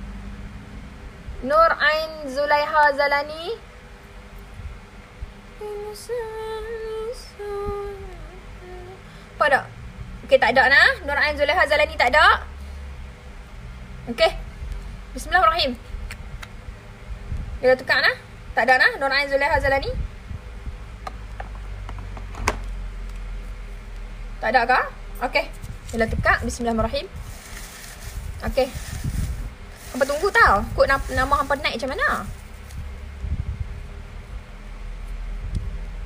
Apa tak? Okay, tak ada nah. Nur Ain Zulaiha Zalani tak ada. Okay. Bismillahirrahmanirrahim. Bila tukar nah. Tak ada nah. Nur Ain Zulaiha Zalani. Tak ada kah? Okay. Bila tukar. Bismillahirrahmanirrahim. Okay. Hampa tunggu tau. Kod nama hampa naik macam mana.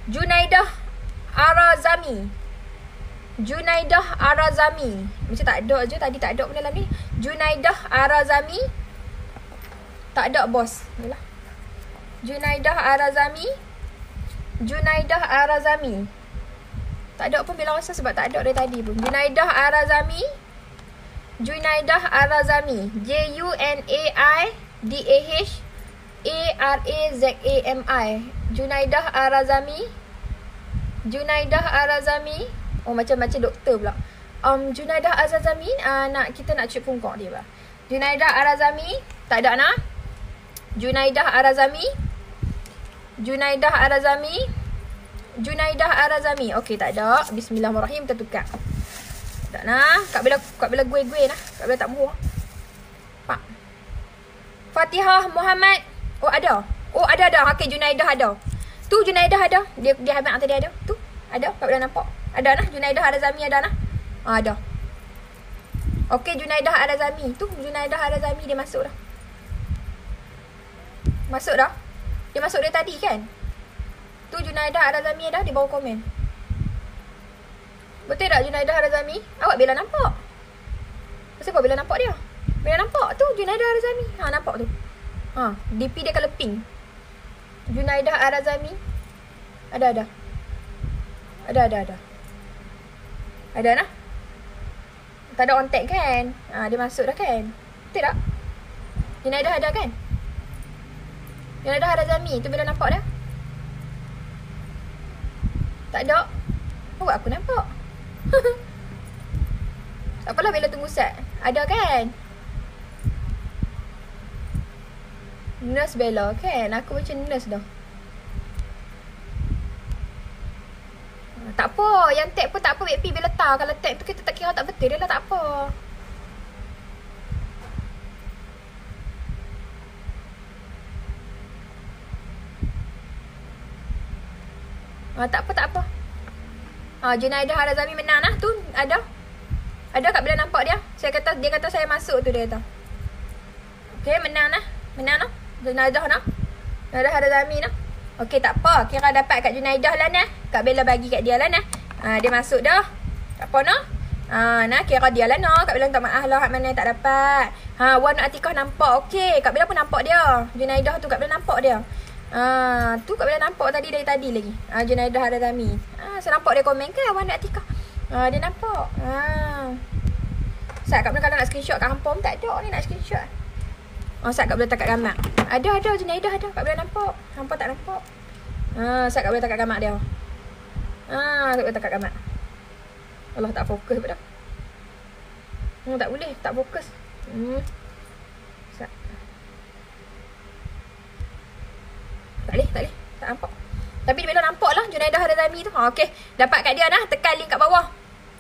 Junaidah Arazami. Junaidah Arazami. Macam tak ada je. Tadi tak ada pun dalam ni. Junaidah Arazami. Tak ada bos. Yalah. Junaidah Arazami. Junaidah Arazami. Tak ada pun bila rasa sebab tak ada dari tadi pun. Junaidah Arazami. Junaidah Arazami. Junaidah Arazami. Junaidah Arazami. Junaidah Arazami. Oh macam-macam doktor pula. Junaidah Arazami, kita nak cek pungkok dia bah. Junaidah Arazami, tak ada nak. Junaidah Arazami. Junaidah Arazami. Junaidah Arazami. Okey, tak ada. Bismillahirrahmanirrahim, kita tukar. Tak nak. Kak Bella gue-gue nah. Kak Bella tak murah. Pak. Fatihah Muhammad. Oh ada. Oh ada. Okey, Junaidah ada. Tu Junaidah ada. Dia hamil tadi ada. Tu. Ada. Kak Bella nampak. Ada nah. Junaidah Arazami ada nah. Ada. Okey, Junaidah Arazami. Tu Junaidah Arazami dia masuk dah. Masuk dah. Dia masuk dari tadi kan? Tu Junaidah Arazami dah di bawah komen. Betul tak Junaidah Arazami? Awak Bella nampak. Kenapa Bella nampak dia? Bella nampak tu Junaidah Arazami. Nampak tu. DP dia colour pink. Junaidah Arazami. Ada. Ada nah. Tak ada on tag kan? Dia masuk dah kan? Betul tak? Junaidah ada kan? Junaidah Arazami. Tu Bella nampak dah? Tak ada. Awak aku nampak. Tak apalah Bella tunggu set. Ada kan? Nurse Bella kan? Aku macam nurse dah. Tak apa. Yang tag pun tak apa. BP Bella letak. Kalau tag tu kita tak kira tak betul. Dia lah tak apa. Tak apa. Junaidah Arazami menang lah. Tu ada. Ada Kak Bella nampak dia. Dia kata saya masuk tu dia kata. Okay, menang lah. Junaidah nah. Junaidah Arazami nah. Okay, tak apa. Kira dapat kat Junaidah lah nah. Kak Bella bagi kat dia lah nah. Dia masuk dah. Tak apa nah. Nah, kira dia lah nah. Kak Bella minta maaf lah hak mana yang tak dapat. Wan Atikah nampak. Okay, Kak Bella pun nampak dia. Junaidah tu Kak Bella nampak dia. Tu Kak Bella nampak tadi dari tadi lagi. Junaidah Arazami. Saya nampak dia komen kan Wan Atikah. Dia nampak. Sat Kak Bella kalau nak screenshot kat hampa pun tak ada ni nak screenshot. Sat Kak Bella tak kat gambar. Ada Junaidah ada. Kak Bella nampak. Hampa tak nampak. Sat Kak Bella tak kat gambar dia. Kak Bella tak kat gambar. Allah tak fokus pun dah. Tak boleh. Tak fokus. Sat. Tak boleh. Tak nampak. Tapi Bella nampak lah Junaidah Arazami tu. Okey. Dapat kat dia dah. Tekan link kat bawah.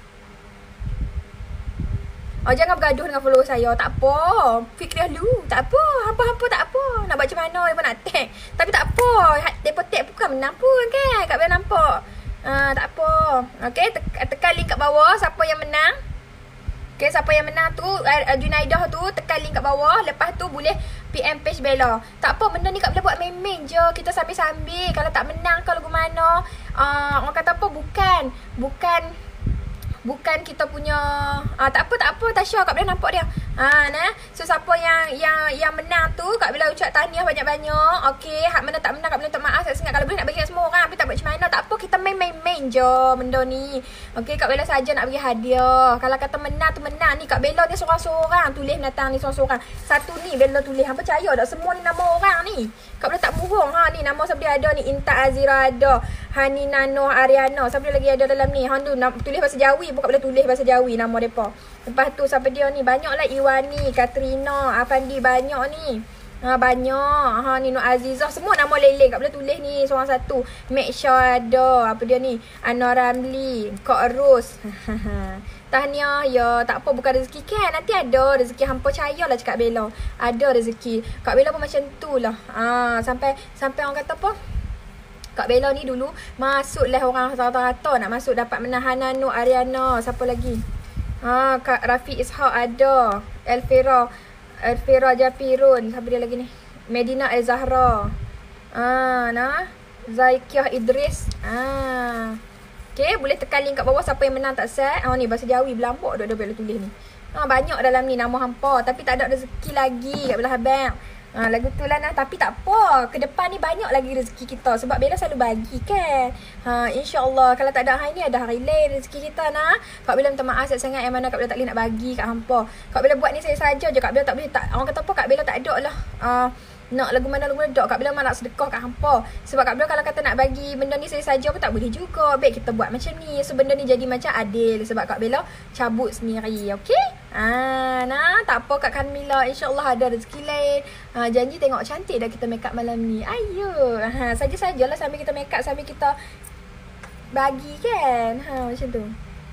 Jangan bergaduh dengan follower saya. Tak apa. Fikir dulu. Tak apa. Hampa-hampa tak apa. Nak buat macam mana pun nak tag. Tapi tak apa. Mereka tag bukan menang pun kan. Kak Bella nampak. Tak apa. Okey. Tekan link kat bawah. Siapa yang menang. Okay, siapa yang menang tu Junaidah tu tekan link kat bawah. Lepas tu boleh PM page Bella. Tak apa, benda ni Kak Bella buat main-main je. Kita sambil-sambil. Kalau tak menang kalau mana orang kata apa, bukan kita punya tak apa Tasha. Kak Bella nampak dia. Nah. So siapa yang menang tu Kak Bella ucap tahniah banyak-banyak. Okey, hak mana tak menang Kak Bella minta maaf sangat. Kalau boleh nak bagi kat semua orang tapi tak buat macam mana. Tak apa, kita main-main je benda ni. Okey, Kak Bella saja nak bagi hadiah. Kalau kata menang tu menang ni. Kak Bella ni seorang-seorang tulis mendatang ni seorang-seorang. Satu ni Bella tulis. Hang percaya tak semua ni nama orang ni? Kak Bella tak bohong. Ni nama siapa dia ada ni? Inta Azira ada. Hanina Noh Ariana. Siapa dia lagi ada dalam ni? Hang tu tulis bahasa Jawi pun Kak Bella tulis bahasa Jawi nama depa. Lepas tu siapa dia ni? Banyaklah Iwani, Katrina, Afandi banyak ni. Banyak. Ni Nur Azizah. Semua nama leleng. Kak Bella tulis ni seorang satu. Make sure ada. Apa dia ni? Anwar Ramli. Kak Ros. Tahniah. Ya, tak apa. Bukan rezeki kan. Nanti ada rezeki. Hampa percayalah cakap Bella. Ada rezeki. Kak Bella pun macam tu lah. Sampai orang kata apa? Kak Bella ni dulu masuklah orang rata-rata nak masuk dapat menahanan Nur Ariana. Siapa lagi? Kak Rafi Ishaq ada. Elvira Japirun. Siapa dia lagi ni? Medina Al-Zahra. Nah. Zaikiah Idris. Okay, boleh tekan link kat bawah siapa yang menang tak set. Ni bahasa Jawi berlambak dah boleh tulis ni. Banyak dalam ni nama hampa. Tapi tak ada rezeki lagi kat belah abang. Lagu tu lah nah. Tapi tak apa. Ke depan ni banyak lagi rezeki kita. Sebab Bella selalu bagi kan. InsyaAllah. Kalau tak ada hari ni, ada hari lain rezeki kita nah. Kak Bella minta maaf sangat yang mana Kak Bella tak boleh nak bagi kat hampa. Kak Bella buat ni saya saja je. Kak Bella tak boleh tak. Orang kata apa, Kak Bella tak ada lah. Nak lagu mana dok. Kak Bella malah nak sedekah kat hampa. Sebab Kak Bella kalau kata nak bagi benda ni saya saja pun tak boleh juga. Baik kita buat macam ni. So benda ni jadi macam adil. Sebab Kak Bella cabut sendiri. Okay? Nah, tak apa Kak Kamila. InsyaAllah ada rezeki lain. Janji tengok cantik dah kita make up malam ni. Ayo. Saja-sajalah sambil kita make up, sambil kita bagi kan. Macam tu.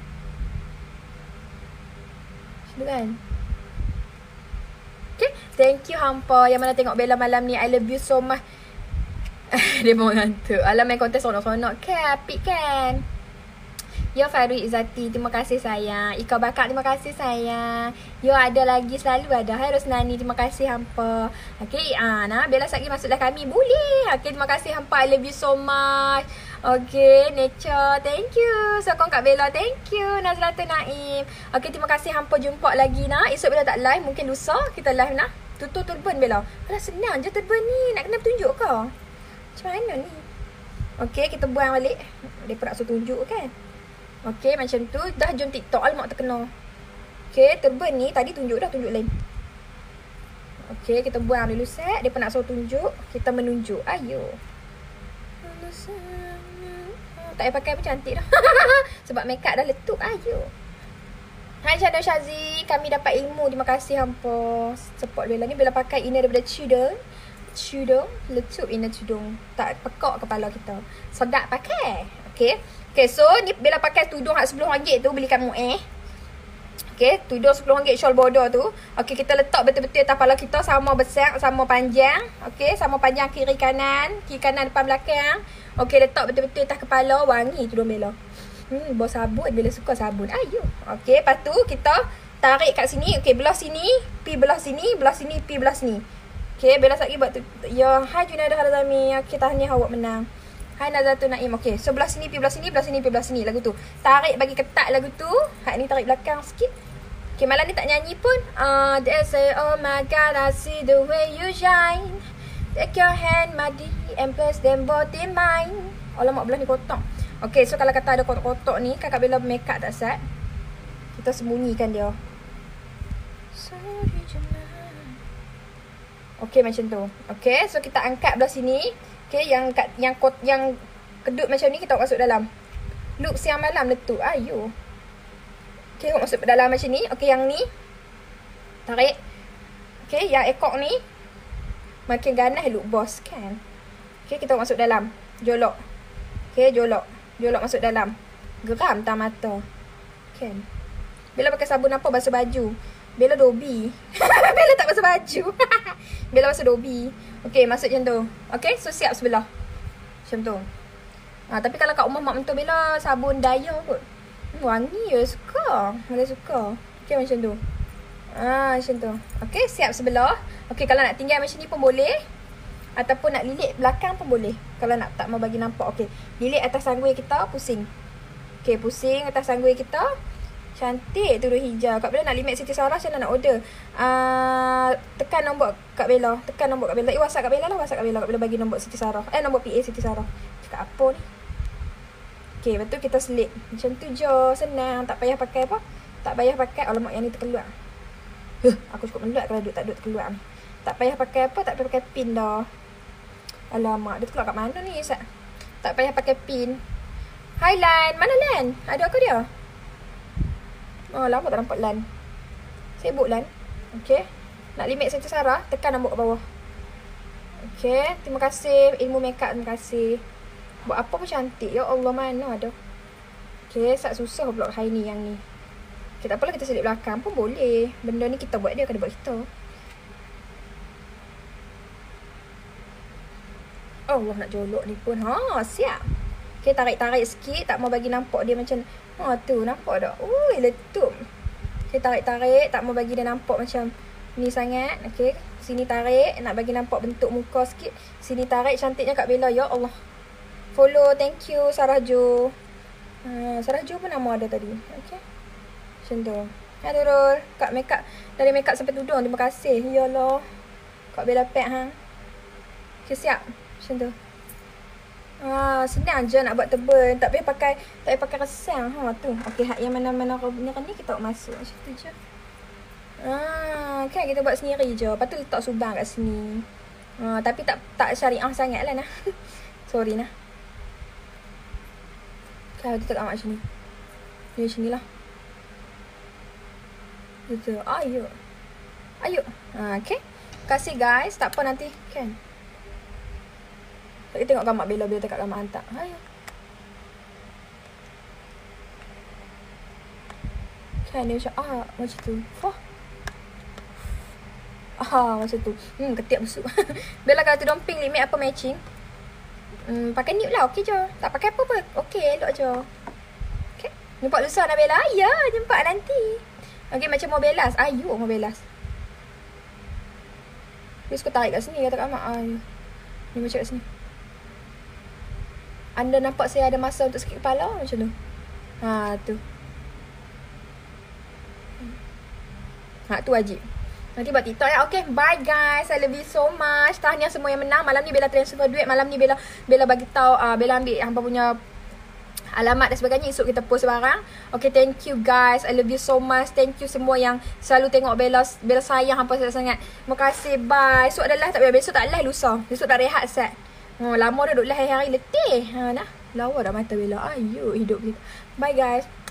Macam tu kan. Okay, thank you hampa yang mana tengok Bella malam ni. I love you so much. Dia mau ngantuk. Alam main kontes sonok-sonok kan. Apik kan. Yo Farui Izzati, terima kasih sayang. Ika Bakar, terima kasih sayang. Yo ada lagi, selalu ada. Hai Rosnani, terima kasih hampa. Okay, nah Bella lagi masuklah kami. Boleh. Okay, terima kasih hampa. I love you so much. Okay, Nature, thank you. Sokong Kak Bella, thank you. Nazratul Naim. Okay, terima kasih hampa, jumpa lagi nah. Esok Bella tak live, mungkin lusa kita live nah. Tutur turban Bella. Alah senang je turban ni. Nak kena tunjuk ke? Macam mana ni? Okay, kita buang balik. Dia pun nak suruh tunjuk kan. Okay, macam tu. Dah jom TikTok. Alamak terkena. Okay, turban ni tadi tunjuk dah, tunjuk lain. Okay, kita buang dulu set. Dia pun nak suruh tunjuk. Kita menunjuk. Ayo. Tak payah pakai pun cantik dah. Sebab make up dah letup. Ayo. Hai Syahdan Syazi. Kami dapat ilmu. Terima kasih hampa. Support Bella ni. Bella pakai inner daripada Tudor. Letup inner tudung. Tak pekak kepala kita. Sedap pakai. Okay. Okay, so ni Bella pakai tudung hak RM10 tu. Belikan Mu'eh. Okay, tudung RM10 shawl border tu. Okay, kita letak betul-betul atas kepala kita. Sama besar, sama panjang. Okay, sama panjang kiri kanan. Kiri kanan depan belakang. Okay, letak betul-betul atas kepala. Wangi tudung Bella. Bau sabun. Bella suka sabun. Ayo. Okay, lepas tu kita tarik kat sini. Okay, belah sini. Pi belah sini. Belah sini. Pi belah sini. Okay, Bella lagi buat tu. Ya, hai Junaida Harazami. Okay, tahniah awak menang. Hai Nazatul Naim. Okay, so belah sini, pi belah sini, belah sini, pi belah sini. Lagu tu. Tarik bagi ketat lagu tu. Hak ni tarik belakang sikit. Okay, malam ni tak nyanyi pun. They say, oh my God, I see the way you shine. Take your hand, my dear, and place them both in mine. Alamak, belah ni kotak. Okay, so kalau kata ada kotak-kotak ni, Kakak Bella make up tak set. Kita sembunyikan dia. Okay, macam tu. Okay, so kita angkat belah sini. Okay, yang kedut macam ni kita masuk dalam. Loop siang malam letup. Ayo. Okay, masuk ke dalam macam ni. Okay, yang ni tarik. Okay, yang ekor ni makin ganas loop boss kan. Okay, kita masuk dalam. Jolok. Okay, jolok masuk dalam. Geram tak mata. Kan. Bella pakai sabun apa basuh baju? Bella Dobi. Bella tak basuh baju. Bella basuh Dobi. Okay, masuk macam tu. Okay, so siap sebelah. Macam tu. Tapi kalau kat rumah mak mentua Bella sabun daya kot. Wangi je, suka. Bella suka. Okay, macam tu. Macam tu. Okay, siap sebelah. Okay, kalau nak tinggal macam ni pun boleh. Ataupun nak lilit belakang pun boleh. Kalau nak tak mau bagi nampak. Okay, lilit atas sanggui kita, pusing. Okay, pusing atas sanggui kita. Cantik tu hijau. Kak Bella nak limit Siti Sarah, macam mana nak order? Tekan nombor Kak Bella. WhatsApp Kak Bella lah. WhatsApp Kak Bella. Kak Bella bagi nombor Siti Sarah. Nombor PA Siti Sarah. Cakap apa ni? Okay, betul kita selip. Macam tu je. Senang. Tak payah pakai apa? Tak payah pakai. Alamak, yang ni terkeluar. Aku cukup meluat kalau tak duduk terkeluar ni. Tak payah pakai apa? Tak payah pakai pin dah. Alamak, dia terkeluar kat mana ni? Tak payah pakai pin. Hai Lan. Mana Lan? Ada aku dia? Lama tak nampak Lan. Sibuk Lan. Okay. Nak limit Siti Sarah, tekan nombor kat bawah. Okay. Terima kasih. Ilmu makeup, terima kasih. Buat apa pun cantik. Ya Allah, mana ada. Okay. Susah pula hari ni yang ni. Okay, tak apalah kita selip belakang pun boleh. Benda ni kita buat, dia kena buat kita. Allah, nak jolok ni pun. Siap. Okay, tarik-tarik sikit. Tak mau bagi nampak dia macam tu, nampak tak? Ui, letup. Okay, tarik-tarik. Tak mau bagi dia nampak macam ni sangat. Okay, sini tarik. Nak bagi nampak bentuk muka sikit. Sini tarik, cantiknya Kak Bella. Ya Allah. Follow. Thank you Sarah Jo. Sarah Jo pun nama ada tadi. Okay. Macam tu. Ya Nurul. Kak makeup. Dari makeup sampai tudung. Terima kasih. Ya Allah. Kak Bella Pack ha. Okay siap. Macam tu. Senang je nak buat tebal. Tak payah pakai resang. Tu. Okay yang mana-mana kau punya ni kita masuk. Macam tu je. Kan kita buat sendiri je. Lepas tu letak subang kat sini. Tapi tak syariah sangat lah nah. Sorry nah. Kan kita tak macam ni. Ni macam ni lah. Betul. Ayo. Okay. Terima kasih guys. Tak apa nanti kan. Kita tengok gambar Bella dekat gambar hantar. Ayo. Kan dia macam tu. Macam tu. Ketiak busuk. Bella kalau tudung pink limit apa matching? Pakai nude lah. Okey je. Tak pakai apa pun. Okey, elok je. Okay. Jumpa lusa nak Bella? Ya, jumpa nanti. Okey, macam mau belas. Ayo, mau belas. Dia suka tarik kat sini. Kata kat mak. Ni macam kat sini. Anda nampak saya ada masa untuk sakit kepala? Macam tu. Tu. Tu wajib. Nanti buat TikTok ya. Okay, bye guys. I love you so much. Tahniah semua yang menang. Malam ni Bella transfer duit. Malam ni Bella bagi tahu Bella ambil hampa punya alamat dan sebagainya. Esok kita post barang. Okay, thank you guys. I love you so much. Thank you semua yang selalu tengok Bella sayang hampa sangat. Terima kasih. Bye. Esok adalah tak payah. Besok tak live lusa. Besok dah rehat set. Lama dah duduk live hari-hari letih. Lawa dah mata Bella. Ayo hidup kita. Bye guys.